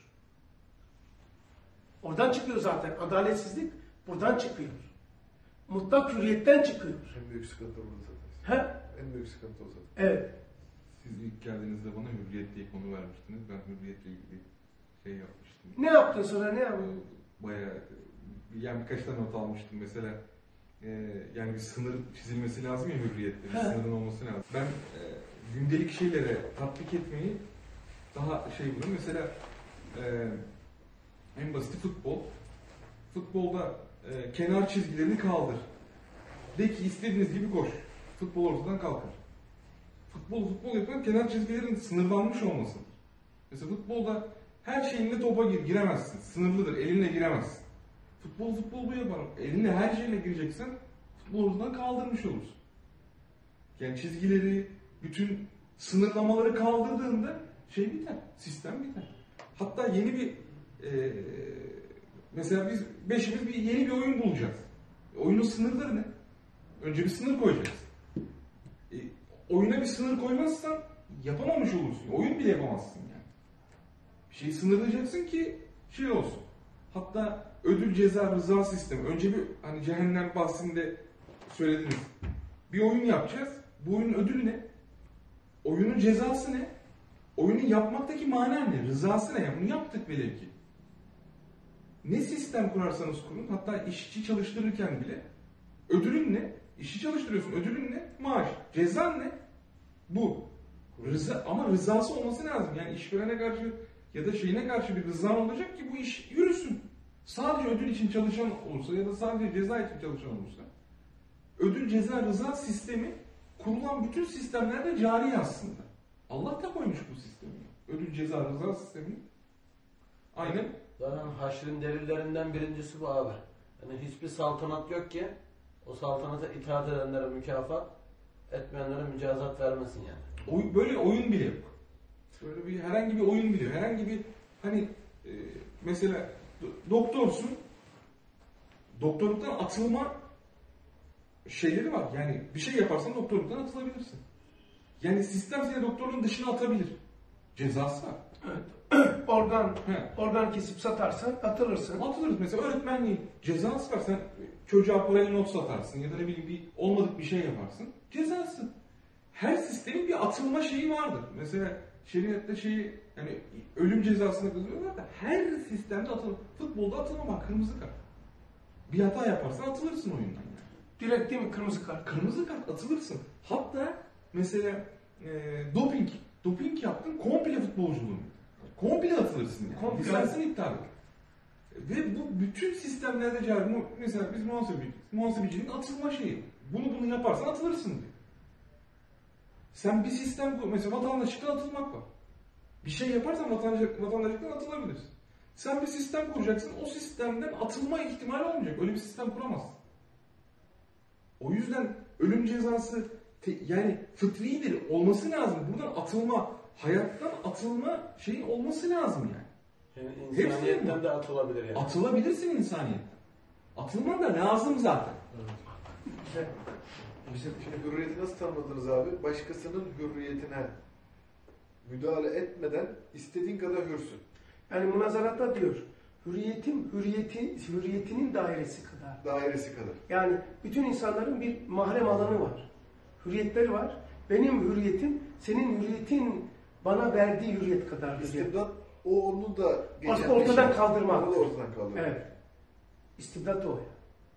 Oradan çıkıyor zaten. Adaletsizlik buradan çıkıyor. Mutlak hürriyetten çıkıyor. En büyük sıkıntı burada zaten. He? En büyük sıkıntı o zaten. Evet. Siz ilk geldiğinizde bana hürriyet diye konu vermiştiniz. Ben hürriyetle ilgili şey yapmıştım. Ne yaptın sonra? Ne yaptın? Bayağı, yani birkaç tane not almıştım. Mesela e, yani bir sınır çizilmesi lazım ya hürriyette. Bir sınırın olması lazım. Ben e, gündelik şeylere tatbik etmeyi daha şey buluyorum. Mesela e, en basiti futbol. Futbolda e, kenar çizgilerini kaldır. De ki istediğiniz gibi koş. Futbol ortadan kalkar. Futbol futbol yapan kenar çizgilerin sınırlanmış olması. Mesela futbolda her şeyinle topa gir, giremezsin. Sınırlıdır, elinle giremezsin. Futbol futbol bu yapar. Elinle her şeyle gireceksen futbol ortadan kaldırmış olursun. Yani çizgileri, bütün sınırlamaları kaldırdığında şey biter, sistem biter. Hatta yeni bir e, mesela biz beşimiz bir yeni bir oyun bulacağız. Oyunun sınırları ne? Önce bir sınır koyacaksın. E, oyuna bir sınır koymazsan yapamamış olursun. Oyun bile yapamazsın yani. Bir şeyi sınırlayacaksın ki şey olsun. Hatta ödül ceza rıza sistemi. Önce bir hani cehennem bahsinde söylediniz. Bir oyun yapacağız. Bu oyunun ödülü ne? Oyunun cezası ne? Oyunu yapmaktaki mana ne? Rızası ne? Bunu yaptık velev ki. Ne sistem kurarsanız kurun, hatta işçi çalıştırırken bile ödülün ne? İşçi çalıştırıyorsun, ödülün ne? Maaş. Cezan ne? Bu. Rıza, ama rızası olması lazım. Yani işverene karşı ya da şeyine karşı bir rızan olacak ki bu iş yürüsün. Sadece ödül için çalışan olursa ya da sadece ceza için çalışan olursa, ödül, ceza, rıza sistemi kurulan bütün sistemlerde cari aslında. Allah da koymuş bu sistemi. Ödül, ceza, rıza sistemi. Aynen. Zaten haşrin delillerinden birincisi bu abi. Yani hiçbir saltanat yok ki o saltanata itaat edenlere mükafat, etmeyenlere mücazat vermesin yani. Oy, böyle oyun bile yok. Böyle bir herhangi bir oyun bile yok. Herhangi bir hani e, mesela do- doktorsun, doktorluktan atılma şeyleri var. Yani bir şey yaparsan doktorluktan atılabilirsin. Yani sistem seni doktorluğun dışına atabilir. Cezası var. Evet. organ He. organ kesip satarsan atılırsın. Atılırız. Mesela öğretmenliğin cezası var. Sen çocuğa parayla not satarsın ya da ne bileyim bir olmadık bir şey yaparsın. Cezası. Her sistemin bir atılma şeyi vardır. Mesela şeriatta şeyi yani ölüm cezasına kızıyorlar da her sistemde atılma. Futbolda atılmamak kırmızı kart. Bir hata yaparsan atılırsın oyundan yani. Direkt değil mi kırmızı kart? Kırmızı kart atılırsın. Hatta mesela e, doping. Doping yaptın komple futbolculuğunu. Komple atılırsın yani. Komple. Lisansını iptal et. Ve bu bütün sistemlerde cari. Mesela biz muhasebeciyiz. Muhasebeciliğin atılma şeyi. Bunu bunu yaparsan atılırsın diyor. Sen bir sistem kur. Mesela vatandaşlıktan atılmak var. Bir şey yaparsan vatandaşlık, vatandaşlıktan atılabilirsin. Sen bir sistem kuracaksın. O sistemden atılma ihtimali olmayacak. Öyle bir sistem kuramazsın. O yüzden ölüm cezası te, yani fıtridir. Olması lazım. Buradan atılma, hayattan atılma şeyin olması lazım yani. Yani insaniyetten de atılabilir yani. Atılabilirsin insaniyetten. Atılman da lazım zaten. Güzel. İşte şimdi hürriyeti nasıl tanımladınız abi? Başkasının hürriyetine müdahale etmeden istediğin kadar hürsün. Yani münazaratta diyor, hürriyetim, hürriyeti, hürriyetinin dairesi kadar. Dairesi kadar. Yani bütün insanların bir mahrem alanı var. Hürriyetleri var. Benim hürriyetim, senin hürriyetin bana verdiği hürriyet kadar. İstibdat o onu da geçen Aslında ortadan bir şey. kaldırmak. Onu da ortadan kaldırmak. Evet. İstibdat o.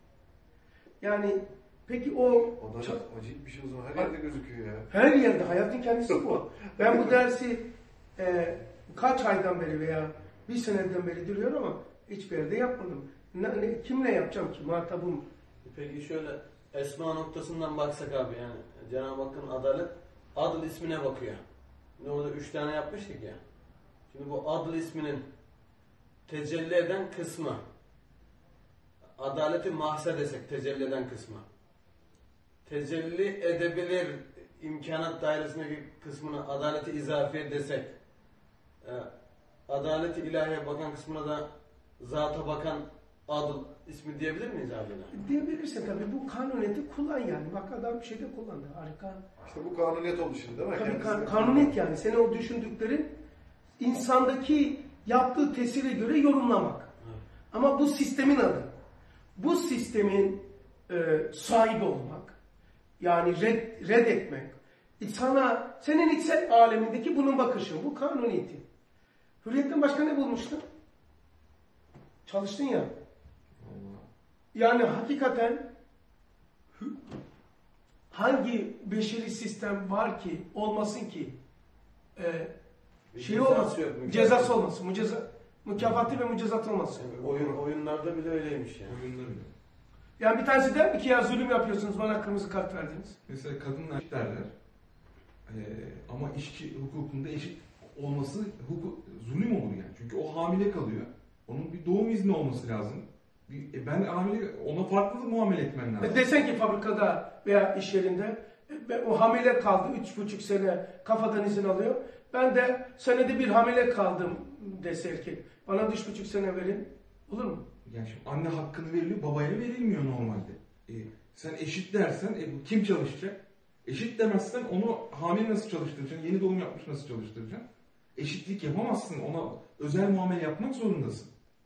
Yani peki o O da çok, acayip bir şey o zaman. Her yerde gözüküyor ya. her yerde hayatın kendisi bu. Ben bu dersi e, kaç aydan beri veya bir seneden beri duruyor ama hiçbir yerde yapmadım. Ne, ne, kimle yapacağım ki? Muhatabım. Peki şöyle esma noktasından baksak abi yani Cenab-ı Hakk'ın adalet adıl ismine bakıyor. Şimdi orada üç tane yapmıştık ya. Şimdi bu adıl isminin tecelli eden kısmı adaleti mahse desek tecelli eden kısmı tecelli edebilir imkanat dairesindeki kısmına adaleti izafiye desek e, adaleti ilahiye bakan kısmına da zata bakan adıl ismi diyebilir miyiz abi? Diyebilirsin tabii. Bu kanuniyeti kullan yani. Bak adam bir şeyde kullandı. Harika. İşte bu kanuniyet oldu şimdi değil mi? Tabii Kendisine- kan, kanuniyet yani. Senin o düşündüklerin insandaki yaptığı tesire göre yorumlamak. Evet. Ama bu sistemin adı. Bu sistemin e, sahibi olmak. Yani red, reddetmek. Sana, senin içsel alemindeki bunun bakışı. Bu kanuniyeti. Hürriyetten başka ne bulmuştun? Çalıştın ya. Yani hakikaten hangi beşeri sistem var ki olmasın ki e, Bir şey cezası olmasın, yok, mükafat. cezası olmasın, müceza, mükafatı ve mücezat olmasın. Yani oyun, oyunlarda bile öyleymiş yani. Oyunları bile. Yani bir tanesi der mi ki ya zulüm yapıyorsunuz bana kırmızı kart verdiniz. Mesela kadınlar eşit derler. Ee, ama işçi hukukunda eşit olması hukuk, zulüm olur yani. Çünkü o hamile kalıyor. Onun bir doğum izni olması lazım. Bir, e ben hamile, ona farklı muamele etmen lazım. E desen ki fabrikada veya iş yerinde e, ben- o hamile kaldı, üç buçuk sene kafadan izin alıyor. Ben de senede bir hamile kaldım dese erkek. Bana da üç buçuk sene verin. Olur mu? Yani şimdi anne hakkını veriliyor, babaya verilmiyor normalde. E, sen eşit dersen e, kim çalışacak? Eşit demezsen onu hamile nasıl çalıştıracaksın? Yeni doğum yapmış nasıl çalıştıracaksın? Eşitlik yapamazsın. Ona özel muamele yapmak zorundasın.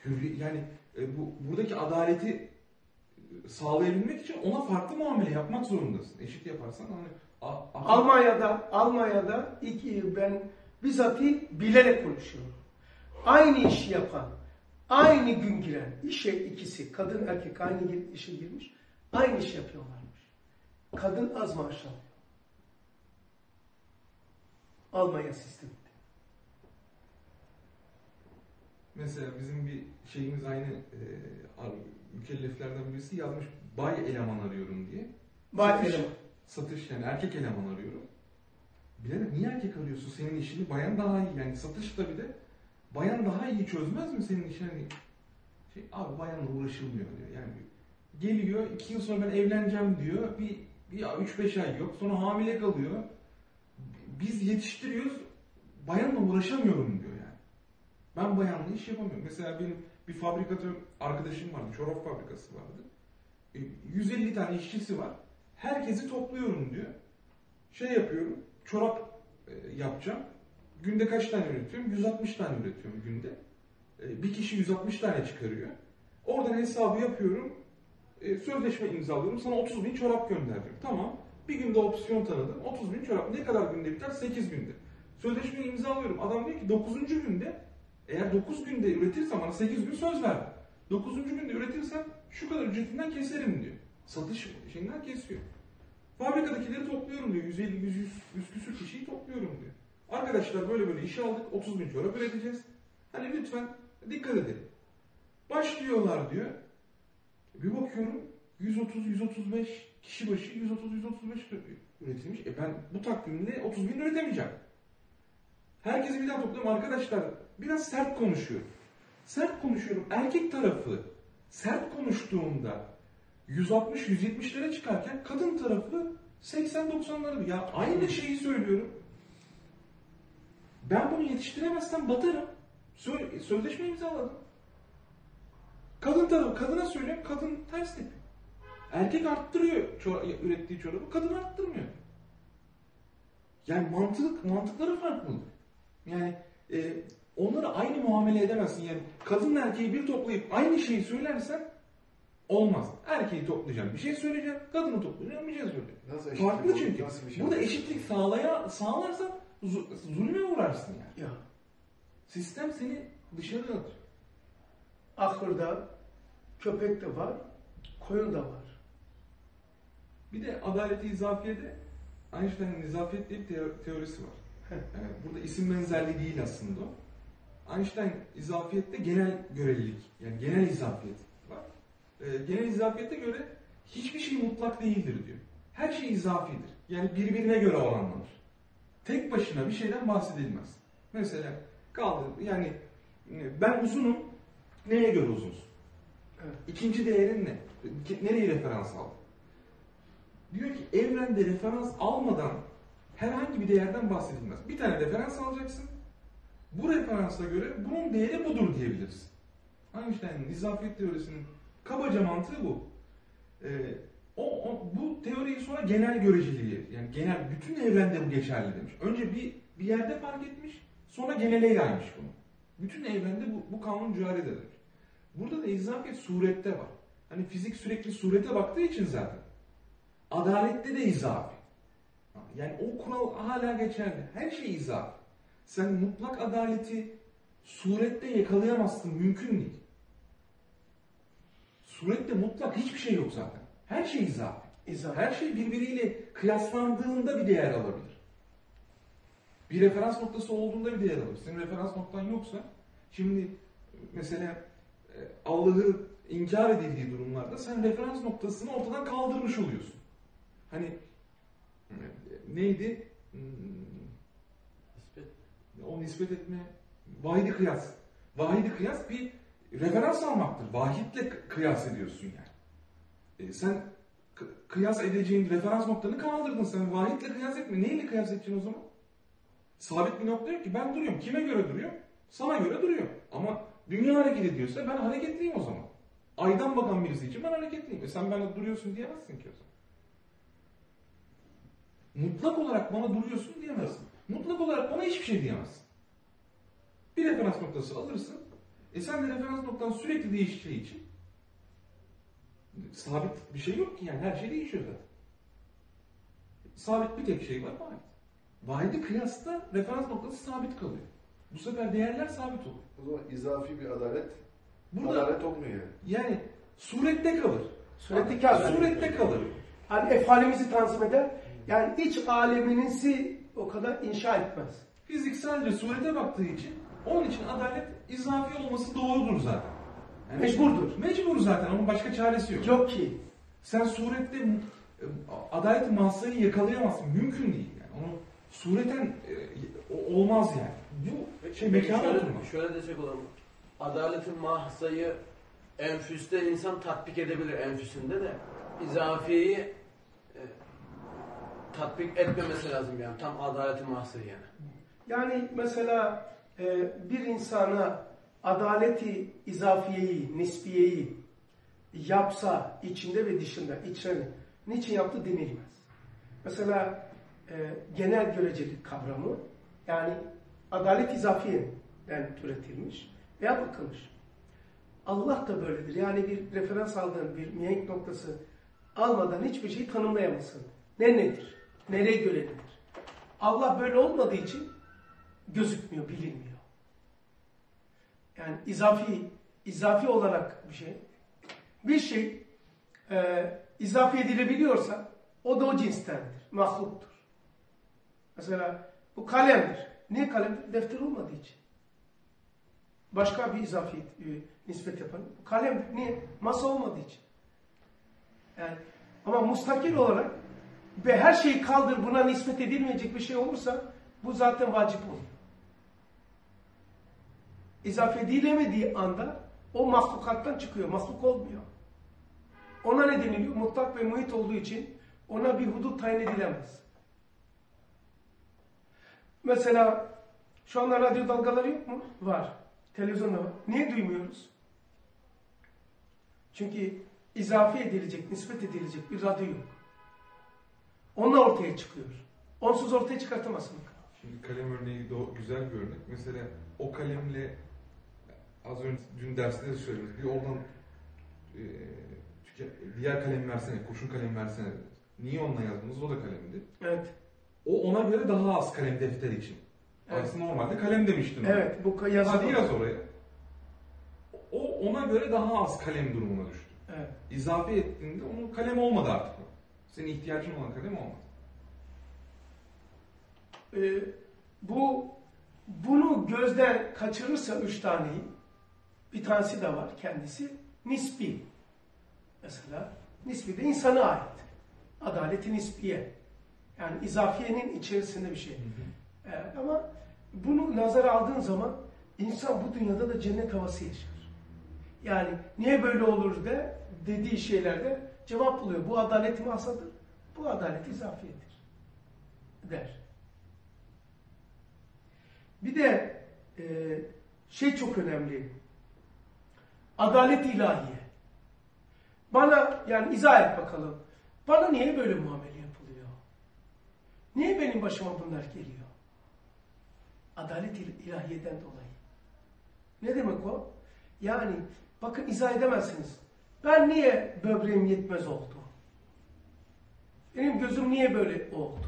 Hürri, yani e, bu buradaki adaleti e, sağlayabilmek için ona farklı muamele yapmak zorundasın. Eşit yaparsan hani a, a, Almanya'da Almanya'da iki ben bizatihi bilerek konuşuyorum. Aynı işi yapan, aynı gün giren işe ikisi, kadın erkek aynı işe girmiş, aynı iş yapıyorlarmış. Kadın az maaş alıyor. Almanya sisteminde. mesela bizim bir şeyimiz aynı e, mükelleflerden birisi yazmış bay eleman arıyorum diye. Bay satış, eleman. satış yani erkek eleman arıyorum. Bilerek niye erkek arıyorsun? Senin işini bayan daha iyi. Yani satışta bir de bayan daha iyi çözmez mi senin işini? Hani şey, abi bayanla uğraşılmıyor diyor. Yani geliyor iki yıl sonra ben evleneceğim diyor. Bir, bir üç beş ay yok. Sonra hamile kalıyor. Biz yetiştiriyoruz. Bayanla uğraşamıyorum diyor yani. Ben bayanla iş yapamıyorum. Mesela benim bir fabrikatör arkadaşım vardı. Çorap fabrikası vardı. yüz elli tane işçisi var. Herkesi topluyorum diyor. Şey yapıyorum. Çorap yapacağım. Günde kaç tane üretiyorum? yüz altmış tane üretiyorum günde. Bir kişi yüz altmış tane çıkarıyor. Oradan hesabı yapıyorum. Sözleşme imzalıyorum. Sana otuz bin çorap göndereceğim. Tamam. Bir günde opsiyon tanıdım. otuz bin çorap. Ne kadar günde biter? sekiz günde. Sözleşmeyi imzalıyorum. Adam diyor ki dokuzuncu günde eğer dokuz günde üretirsem bana sekiz gün söz ver. dokuzuncu günde üretirsem şu kadar ücretinden keserim diyor. Satış şeyinden kesiyor. Fabrikadakileri topluyorum diyor. yüz elli yüz yüz küsür kişiyi topluyorum diyor. Arkadaşlar böyle böyle işe aldık. otuz bin çorap üreteceğiz. Hani lütfen dikkat edelim. Başlıyorlar diyor. Bir bakıyorum yüz otuz yüz otuz beş kişi başı yüz otuz yüz otuz beş üretilmiş. E ben bu takvimle otuz bin üretemeyeceğim. Herkesi bir daha topluyorum. Arkadaşlar biraz sert konuşuyorum. Sert konuşuyorum. Erkek tarafı sert konuştuğumda yüz altmış yüz yetmişlere çıkarken kadın tarafı seksen doksanlara. Ya aynı şeyi söylüyorum. Ben bunu yetiştiremezsem batarım. Sözleşme imzaladım. Kadın tarafı kadına söylüyorum. Kadın ters yapıyor. Erkek arttırıyor çor- ürettiği çorabı. Kadın arttırmıyor. Yani mantık, mantıkları farklı. Yani e, onları aynı muamele edemezsin. Yani kadın erkeği bir toplayıp aynı şeyi söylersen olmaz. Erkeği toplayacağım bir şey söyleyeceğim. Kadını toplayacağım bir şey söyleyeceğim. Nasıl Farklı eşitlik çünkü. olur? Nasıl bir şey Burada olur? eşitlik sağlaya, sağlarsan zu- zulme uğrarsın yani. Ya. Sistem seni dışarı atıyor. Ahırda köpek de var, koyun da var. Bir de adaleti izafiyede Einstein'ın izafiyet diye bir teo- teorisi var. Yani burada isim benzerliği değil aslında o. Einstein izafiyette genel görelilik, yani genel izafiyet var. Ee, genel izafiyete göre hiçbir şey mutlak değildir diyor. Her şey izafidir. Yani birbirine göre oranlanır. Tek başına bir şeyden bahsedilmez. Mesela kaldı yani ben uzunum, neye göre uzunsun? Evet. İkinci değerin ne? Nereyi referans aldın? Diyor ki evrende referans almadan herhangi bir değerden bahsedilmez. Bir tane referans alacaksın. Bu referansa göre bunun değeri budur diyebilirsin. Einstein'ın izafiyet teorisinin kabaca mantığı bu. Ee, o, o, bu teoriyi sonra genel göreceliği, yani genel bütün evrende bu geçerli demiş. Önce bir bir yerde fark etmiş, sonra genele yaymış bunu. Bütün evrende bu, bu kanun caridir demiş. Burada da izafiyet surette var. Hani fizik sürekli surete baktığı için zaten. Adalette de izafi. Yani o kural hala geçerli. Her şey izafi. Sen mutlak adaleti surette yakalayamazsın. Mümkün değil. Surette mutlak hiçbir şey yok zaten. Her şey izafi. İzafi. Her şey birbiriyle kıyaslandığında bir değer alabilir. Bir referans noktası olduğunda bir değer alır. Senin referans noktan yoksa, şimdi mesela Allah'ı inkar edildiği durumlarda sen referans noktasını ortadan kaldırmış oluyorsun. Hani neydi? Nispet. O nispet etme, vahidi kıyas. Vahidi kıyas bir referans almaktır. Vahitle kıyas ediyorsun yani. E sen kıyas edeceğin referans noktanı kaldırdın. Sen vahitle kıyas etme. Neyle kıyas edeceksin o zaman? Sabit bir nokta yok ki. Ben duruyorum. Kime göre duruyor? Sana göre duruyor. Ama dünya hareket ediyorsa ben hareketliyim o zaman. Aydan bakan birisi için ben hareketliyim. E sen benimle duruyorsun diyemezsin ki o zaman. Mutlak olarak bana duruyorsun diyemezsin. Mutlak olarak bana hiçbir şey diyemezsin. Bir referans noktası alırsın. E sen de referans noktan sürekli değişeceği için sabit bir şey yok ki yani her şey değişiyor zaten. Sabit bir tek şey var, vahid. Vahidi kıyasta referans noktası sabit kalıyor. Bu sefer değerler sabit oluyor. O zaman izafi bir adalet, Burada, adalet olmuyor yani. Yani surette kalır. Suretteki adalet. Surette kalır. Hani efalimizi tanzim eder. Yani iç aleminizi o kadar inşa etmez. Fizik sadece surete baktığı için onun için adalet izafi olması doğrudur zaten. Yani Mecburdur. Mecbur zaten. Onun başka çaresi yok. Yok ki. Sen surette e, adalet-i mahsayı yakalayamazsın. Mümkün değil yani. Onu sureten e, olmaz yani. Bu şey mekana şöyle, oturmaz. şöyle desek olur mu? Adaletin mahsayı enfüste insan tatbik edebilir enfüsünde de izafiyeyi e, tatbik etmemesi lazım yani. Tam adaletin mahsayı yani. Yani mesela e, bir insana adaleti izafiyeyi, nisbiyeyi yapsa içinde ve dışında, içini niçin yaptı denilmez. Mesela e, genel görecelik kavramı yani adalet izafiyeden türetilmiş veya bakılmış. Allah da böyledir. Yani bir referans aldığın bir mihenk noktası almadan hiçbir şeyi tanımlayamazsın. Ne nedir? Nereye göre nedir? Allah böyle olmadığı için gözükmüyor, bilinmiyor. Yani izafi, izafi olarak bir şey. Bir şey e, izafi edilebiliyorsa o da o cinstendir, mahluktur. Mesela bu kalemdir. Niye kalemdir? Defter olmadığı için. Başka bir izafi e, nispet yapalım. Bu kalemdir. Niye? Masa olmadığı için. Yani ama mustakil olarak ve her şeyi kaldır buna nispet edilmeyecek bir şey olursa bu zaten vacip oluyor. İzafe edilemediği anda o mahlukattan çıkıyor. Mahluk olmuyor. Ona ne deniliyor? Mutlak ve muhit olduğu için ona bir hudut tayin edilemez. Mesela şu anda radyo dalgaları yok mu? Var. Televizyonda var. Niye duymuyoruz? Çünkü izafe edilecek, nispet edilecek bir radyo yok. Onunla ortaya çıkıyor. Onsuz ortaya çıkartamazsın. Şimdi kalem örneği de o güzel bir örnek. Mesela o kalemle az önce dün derste de söyledik. Bir oradan e, diğer kalem versene, kurşun kalem versene. Niye onunla yazdınız? O da kalemdi. Evet. O ona göre daha az kalem defter için. Evet. Aslında normalde kalem demiştin. Evet. Bu yazı. Hadi yaz oraya. O ona göre daha az kalem durumuna düştü. Evet. İzafe ettiğinde onun kalem olmadı artık. Senin ihtiyacın olan kalem olmadı. Ee, bu bunu gözden kaçırırsa üç taneyi, bir tanesi de var kendisi nisbi. Mesela nisbi de insana ait. Adaleti nisbiye. Yani izafiyenin içerisinde bir şey. Hı hı. Ee, ama bunu nazara aldığın zaman insan bu dünyada da cennet havası yaşar. Yani niye böyle olur de dediği şeylerde cevap buluyor. Bu adalet mahsadır. Bu adalet izafiyedir. Der. Bir de e, şey çok önemli. Adalet ilahiye. Bana yani izah et bakalım. Bana niye böyle muamele yapılıyor? Niye benim başıma bunlar geliyor? Adalet ilahiyeden dolayı. Ne demek o? Yani bakın izah edemezsiniz. Ben niye böbreğim yetmez oldu? Benim gözüm niye böyle oldu?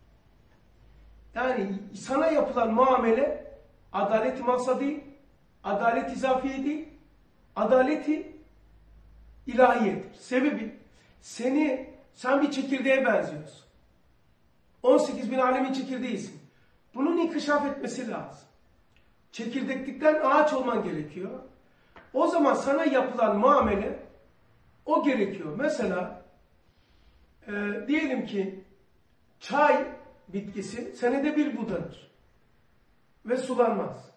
Yani sana yapılan muamele adalet-i mahsa değil, adalet-i izafiye değil, adaleti ilahiyedir. Sebebi seni, sen bir çekirdeğe benziyorsun. on sekiz bin alemin çekirdeğisin. Bunun inkişaf etmesi lazım. Çekirdeklikten ağaç olman gerekiyor. O zaman sana yapılan muamele o gerekiyor. Mesela e, diyelim ki çay bitkisi senede bir budanır. Ve sulanmaz.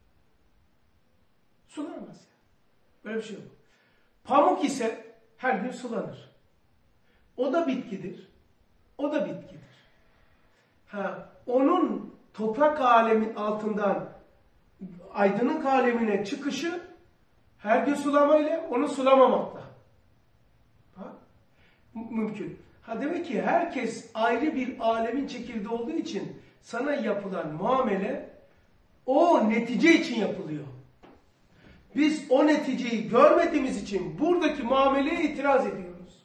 Sulanmaz yani. Böyle bir şey yok. Pamuk ise her gün sulanır. O da bitkidir. O da bitkidir. Ha, onun toprak alemin altından aydınlık alemine çıkışı her gün sulamayla onu sulamamakla. Ha? Mümkün. Ha demek ki herkes ayrı bir alemin çekirdeği olduğu için sana yapılan muamele o netice için yapılıyor. Biz o neticeyi görmediğimiz için buradaki muameleye itiraz ediyoruz.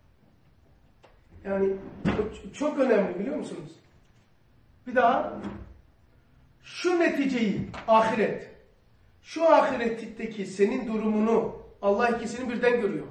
Yani çok önemli, biliyor musunuz? Bir daha şu neticeyi, ahiret, şu ahiretteki senin durumunu Allah ikisini birden görüyor.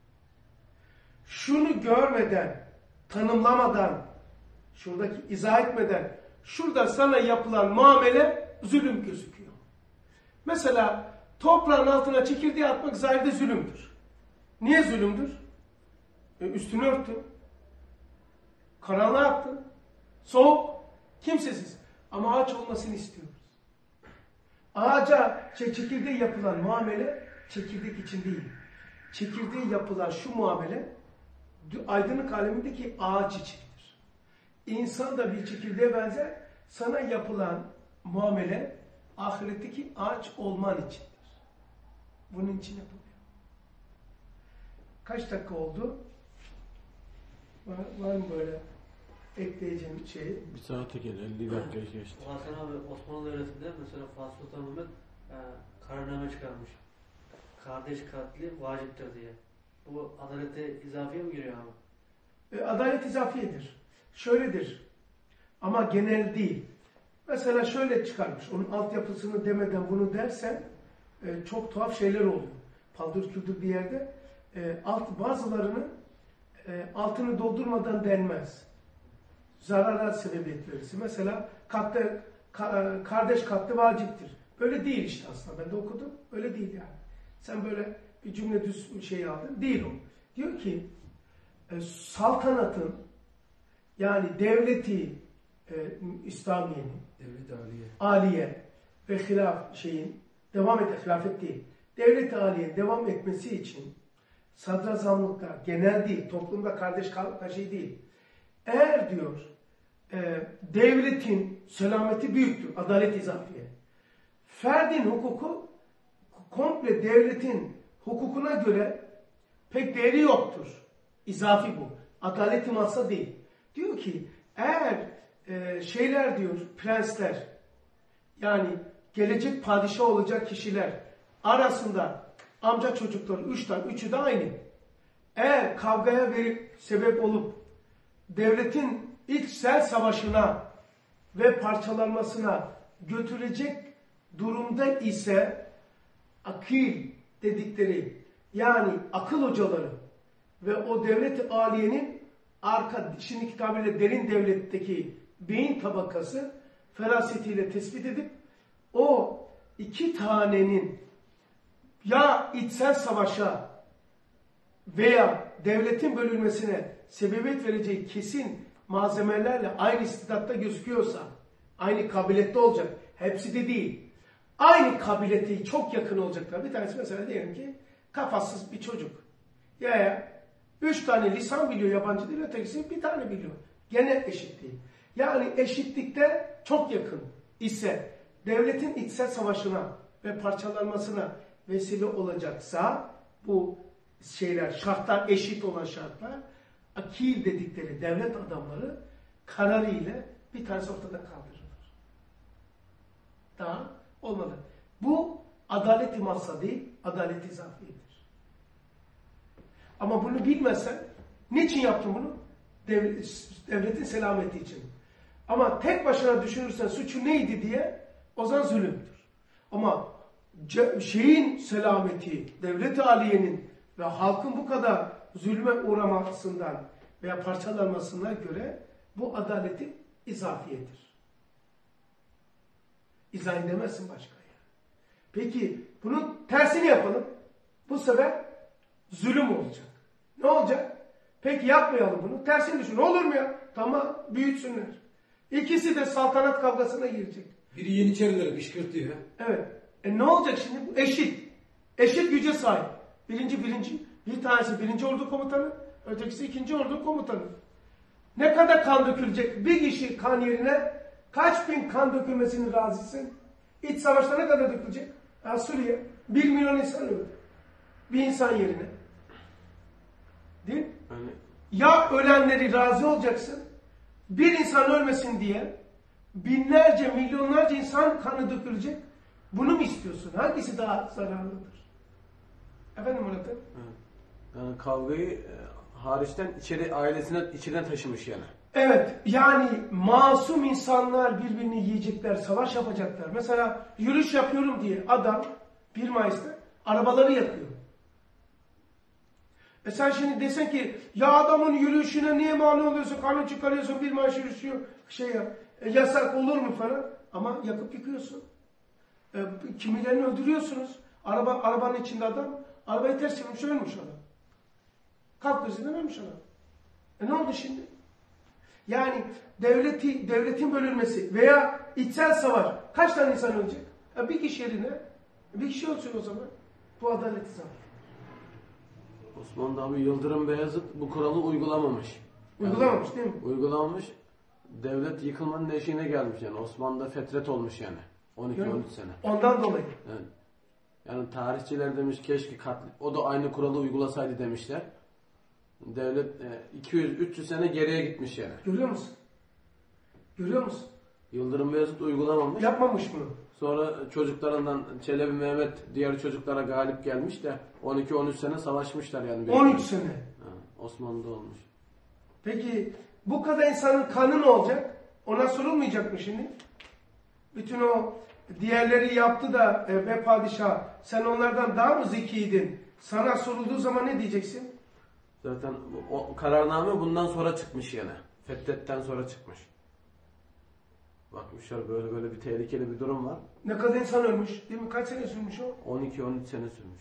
Şunu görmeden, tanımlamadan, şuradaki izah etmeden, şurada sana yapılan muamele zulüm gözüküyor. Mesela toprağın altına çekirdeği atmak zahirde zulümdür. Niye zulümdür? E, üstünü örttün. Karanlığa attın. Soğuk. Kimsesiz. Ama ağaç olmasını istiyoruz. Ağaca çekirdeği yapılan muamele çekirdek için değil. Çekirdeği yapılan şu muamele aydınlık alemindeki ağaç içindir. İnsan da bir çekirdeğe benzer. Sana yapılan muamele ahiretteki ağaç olman içindir. Bunun için yapılıyor. Kaç dakika oldu? Var, var mı böyle ekleyeceğim şey? Bir saate gel, elli dakika geçti. Hasan abi Osmanlı devletinde mesela Fatih Sultan Mehmet e, kararname çıkarmış. Kardeş katli vaciptir diye. Bu adalete izafiye mi giriyor abi? E, adalet izafiyedir. Şöyledir. Ama genel değil. Mesela şöyle çıkarmış. Onun altyapısını demeden bunu dersen e, çok tuhaf şeyler oluyor. Paldır küldür bir yerde e, alt, bazılarını e, altını doldurmadan denmez. Zarara sebebiyet verirsin. Mesela katlı, ka, kardeş katli vaciptir. Öyle değil işte aslında. Ben de okudum. Öyle değil yani. Sen böyle bir cümle düz bir şey aldın. Değil o. Diyor ki e, saltanatın, yani devleti e, İslamiye'nin, Devlet aliye. aliye ve hilaf şeyin devam et, hilafet değil. Devlet-i aliye devam etmesi için sadrazamlıkta, genel değil, toplumda kardeş kalma şey değil. Eğer diyor e, devletin selameti büyüktür, adalet izafiye. Ferdin hukuku komple devletin hukukuna göre pek değeri yoktur. İzafi bu. Adalet-i mahsa değil. Diyor ki eğer e, şeyler diyor, prensler, yani gelecek padişah olacak kişiler arasında amca çocukları üç tane, üçü de aynı. Eğer kavgaya verip sebep olup devletin içsel savaşına ve parçalanmasına götürecek durumda ise akil dedikleri, yani akıl hocaları ve o devlet-i aliyenin arka, şimdiki tabirle derin devletteki beyin tabakası ferasetiyle tespit edip o iki tanenin ya içsel savaşa veya devletin bölünmesine sebebiyet vereceği kesin malzemelerle aynı istidatta gözüküyorsa, aynı kabiliyette olacak, hepsi de değil, aynı kabiliyete çok yakın olacaklar. Bir tanesi mesela diyelim ki kafasız bir çocuk. Ya ya üç tane lisan biliyor yabancı dil, ötekisi bir tane biliyor. Gene eşit değil. Yani eşitlikte çok yakın ise devletin içsel savaşına ve parçalanmasına vesile olacaksa bu şeyler, şartlar eşit olan şartlar, akil dedikleri devlet adamları kararı ile bir tanesi ortadan kaldırılır. Daha olmadı. Bu adalet-i mahsa değil, adalet-i izafiyedir. Ama bunu bilmezsen, niçin yaptın bunu? Devlet, devletin selameti için. Ama tek başına düşünürsen suçu neydi diye, o zaman zulümdür. Ama şeyin selameti, devlet-i aliyenin ve halkın bu kadar zulme uğramasından veya parçalanmasına göre bu adaleti izafiyedir. İzah edemezsin başka yani. Peki bunun tersini yapalım. Bu sefer zulüm olacak. Ne olacak? Peki yapmayalım bunu. Tersini düşün. Olur mu ya? Tamam, büyütsünler. İkisi de saltanat kavgasına girecek. Biri Yeniçerilere kışkırtıyor. Evet. E ne olacak şimdi? Bu eşit. Eşit güce sahip. Birinci birinci. Bir tanesi birinci ordu komutanı. Ötekisi ikinci ordu komutanı. Ne kadar kan dökülecek? Bir kişi kan yerine kaç bin kan dökülmesini razısın? İç savaşta ne kadar dökülecek? Ha, Suriye. Bir milyon insan öldü. Bir insan yerine. Değil mi? Hani Ya ölenleri razı olacaksın. Bir insan ölmesin diye binlerce, milyonlarca insan kanı dökülecek. Bunu mu istiyorsun? Hangisi daha zararlıdır? Efendim Murat Bey? Yani kavgayı e, hariçten içeri ailesine içine taşımış yani. Evet, yani masum insanlar birbirini yiyecekler, savaş yapacaklar. Mesela yürüyüş yapıyorum diye adam bir Mayıs'ta arabaları yakıyor. E sen şimdi desen ki ya adamın yürüyüşüne niye mani oluyorsun, kanun çıkarıyorsun, bir Mayıs yürüyüşü şey yap, e, yasak olur mu falan. Ama yakıp yıkıyorsun. E, kimilerini öldürüyorsunuz. Araba, arabanın içinde adam, arabayı ters çevirmiş, ölmüş adam. Kalp krizinden ölmüş adam. E ne oldu şimdi? Yani devleti, devletin bölünmesi veya içsel savaş kaç tane insan ölecek? Ya bir kişi yerine bir kişi ölsün o zaman. Bu adaleti sağlar. Osmanlı abi Yıldırım Beyazıt bu kuralı uygulamamış. Uygulamamış değil mi? Uygulamamış. Devlet yıkılmanın eşiğine gelmiş yani. Osmanlı'da fetret olmuş yani. on iki on üç sene. Ondan dolayı. Yani, yani tarihçiler demiş keşke katli, o da aynı kuralı uygulasaydı demişler. Devlet iki yüz üç yüz sene geriye gitmiş yani. Görüyor musun? Görüyor musun? Yıldırım Beyazıt uygulamamış. Yapmamış bunu. Sonra çocuklarından Çelebi Mehmet diğer çocuklara galip gelmiş de on iki on üç sene savaşmışlar yani. on üç sene. Ha, Osmanlı'da olmuş. Peki bu kadar insanın kanı ne olacak? Ona sorulmayacak mı şimdi? Bütün o diğerleri yaptı da e, be padişah sen onlardan daha mı zekiydin? Sana sorulduğu zaman ne diyeceksin? Zaten o kararname bundan sonra çıkmış yani. Fethet'ten sonra çıkmış. Bakmışlar böyle böyle bir tehlikeli bir durum var. Ne kadar insan ölmüş? Değil mi? Kaç sene sürmüş o? on iki on üç sene sürmüş.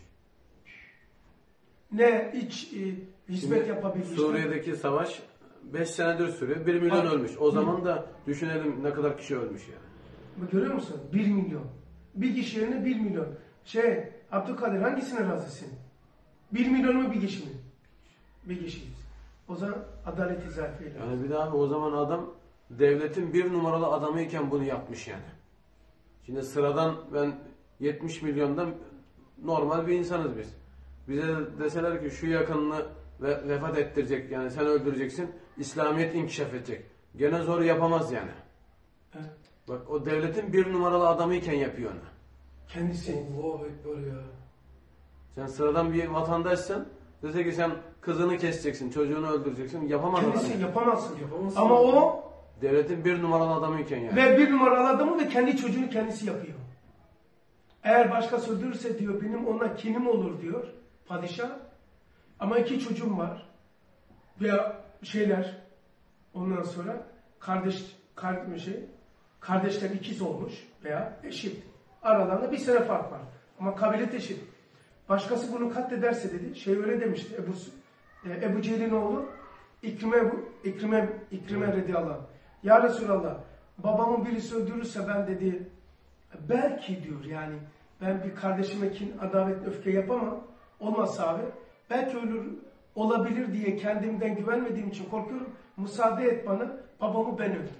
Ne iç e, hizmet Şimdi yapabilmişler? Suriye'deki savaş beş senedir sürüyor. bir milyon Bak, ölmüş. O zaman da düşünelim ne kadar kişi ölmüş yani. Bak, görüyor musun? Bir milyon. Bir kişi yerine bir milyon. Şey, Abdülkadir hangisine razısın? Bir milyon mu bir kişi mi? Bir kişiyiz. O zaman adalet izafiyle. Yani bir daha o zaman adam devletin bir numaralı adamıyken bunu yapmış yani. Şimdi sıradan ben yetmiş milyondan normal bir insanız biz. Bize deseler ki şu yakınını ve vefat ettirecek yani sen öldüreceksin, İslamiyet inkişaf edecek. Gene zor yapamaz yani. Evet. Bak o devletin bir numaralı adamıyken yapıyor onu. Kendisi. Allahu Ekber ya. Sen sıradan bir vatandaşsan dese ki sen kızını keseceksin, çocuğunu öldüreceksin, yapamaz Kendisi adam. yapamazsın. Yapamazsın. Ama o Devletin bir numaralı adamıyken yani. ve bir numaralı adamı ve kendi çocuğunu kendisi yapıyor. Eğer başkası öldürürse diyor benim ona kinim olur diyor padişah. Ama iki çocuğum var. Veya şeyler ondan sonra kardeş kardeş şey kardeşler ikiz olmuş veya eşit. Aralarında bir sene fark var. Ama kabiliyet eşit. Başkası bunu katlederse dedi. Şey öyle demişti. Ebu, e, Ebu Cehil'in oğlu İkrime, İkrime, İkrime radıyallahu anh. Ya Resulallah babamın birisi öldürürse ben dedi belki diyor yani ben bir kardeşime kin, adalet, öfke yapamam. Olmazsa abi belki ölür olabilir diye kendimden güvenmediğim için korkuyorum. Müsaade et bana babamı ben öldürürüm.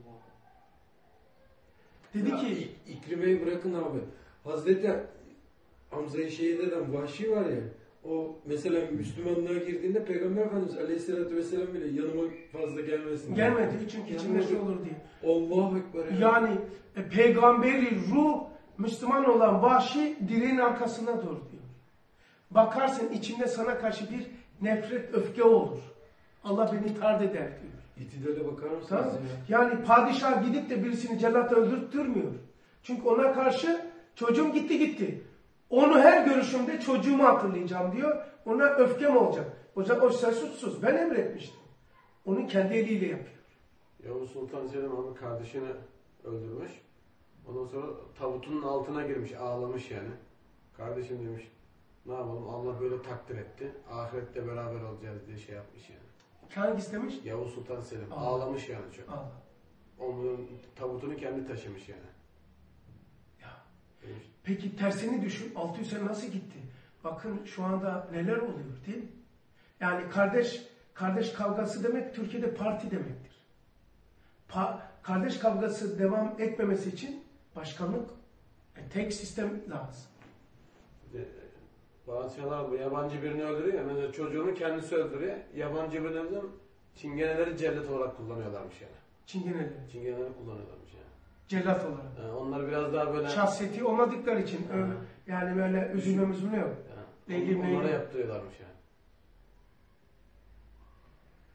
Dedi Ya, ki İ- İkrime'yi bırakın abi. Hazreti Hamza'yı şehit eden Vahşi var ya, o mesela Müslümanlığa girdiğinde Peygamber Efendimiz Aleyhisselatü Vesselam bile yanıma fazla gelmesin. gelmedi çünkü içinde şey olur diye. Allahu Ekber ya. Yani e, peygamberi ruh Müslüman olan Vahşi direğin arkasında dur diyor. Bakarsın içinde sana karşı bir nefret, öfke olur. Allah beni tard eder diyor. İtidale bakar mısınız Tamam. ya? Yani padişah gidip de birisini cellatla öldürtmüyor. Çünkü ona karşı çocuğum gitti gitti. Onu her görüşümde çocuğumu hatırlayacağım diyor. Ona öfkem olacak. O zaman o sen suçsuz. Ben emretmiştim. Onu kendi eliyle yapıyor. Yavuz Sultan Selim abi kardeşini öldürmüş. Ondan sonra tabutun altına girmiş, ağlamış yani. Kardeşim demiş, ne yapalım Allah böyle takdir etti. Ahirette beraber olacağız diye şey yapmış yani. Hangisi demiş? Yavuz Sultan Selim Allah. ağlamış yani çok. Allah. Onun tabutunu kendi taşımış yani. Ya. Demiş, Peki tersini düşün. altı yüz sene nasıl gitti? Bakın şu anda neler oluyor değil mi? Yani kardeş kardeş kavgası demek Türkiye'de parti demektir. Pa kardeş kavgası devam etmemesi için başkanlık e, tek sistem lazım. bir de, bazı şeyler bu yabancı birini öldürüyor ya, mesela çocuğunu kendisi öldürüyor. Yabancı birini öldürüyor, çingeneleri cellat olarak kullanıyorlarmış yani. Çingeneleri. Çingeneleri kullanıyorlarmış yani. Cellat olarak. Yani onlar biraz daha böyle... Şahsiyeti olmadıkları için. Ha. Öyle, yani böyle üzülme müzülme yok. Yani, Leyli onlara meyli. yaptırıyorlarmış yani.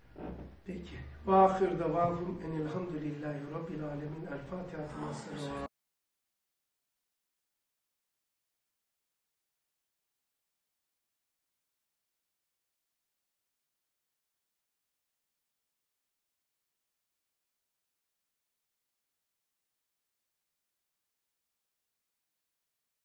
Peki. Ve ahir davahum enelhamdülillahi rabbil alemin. El Fatiha.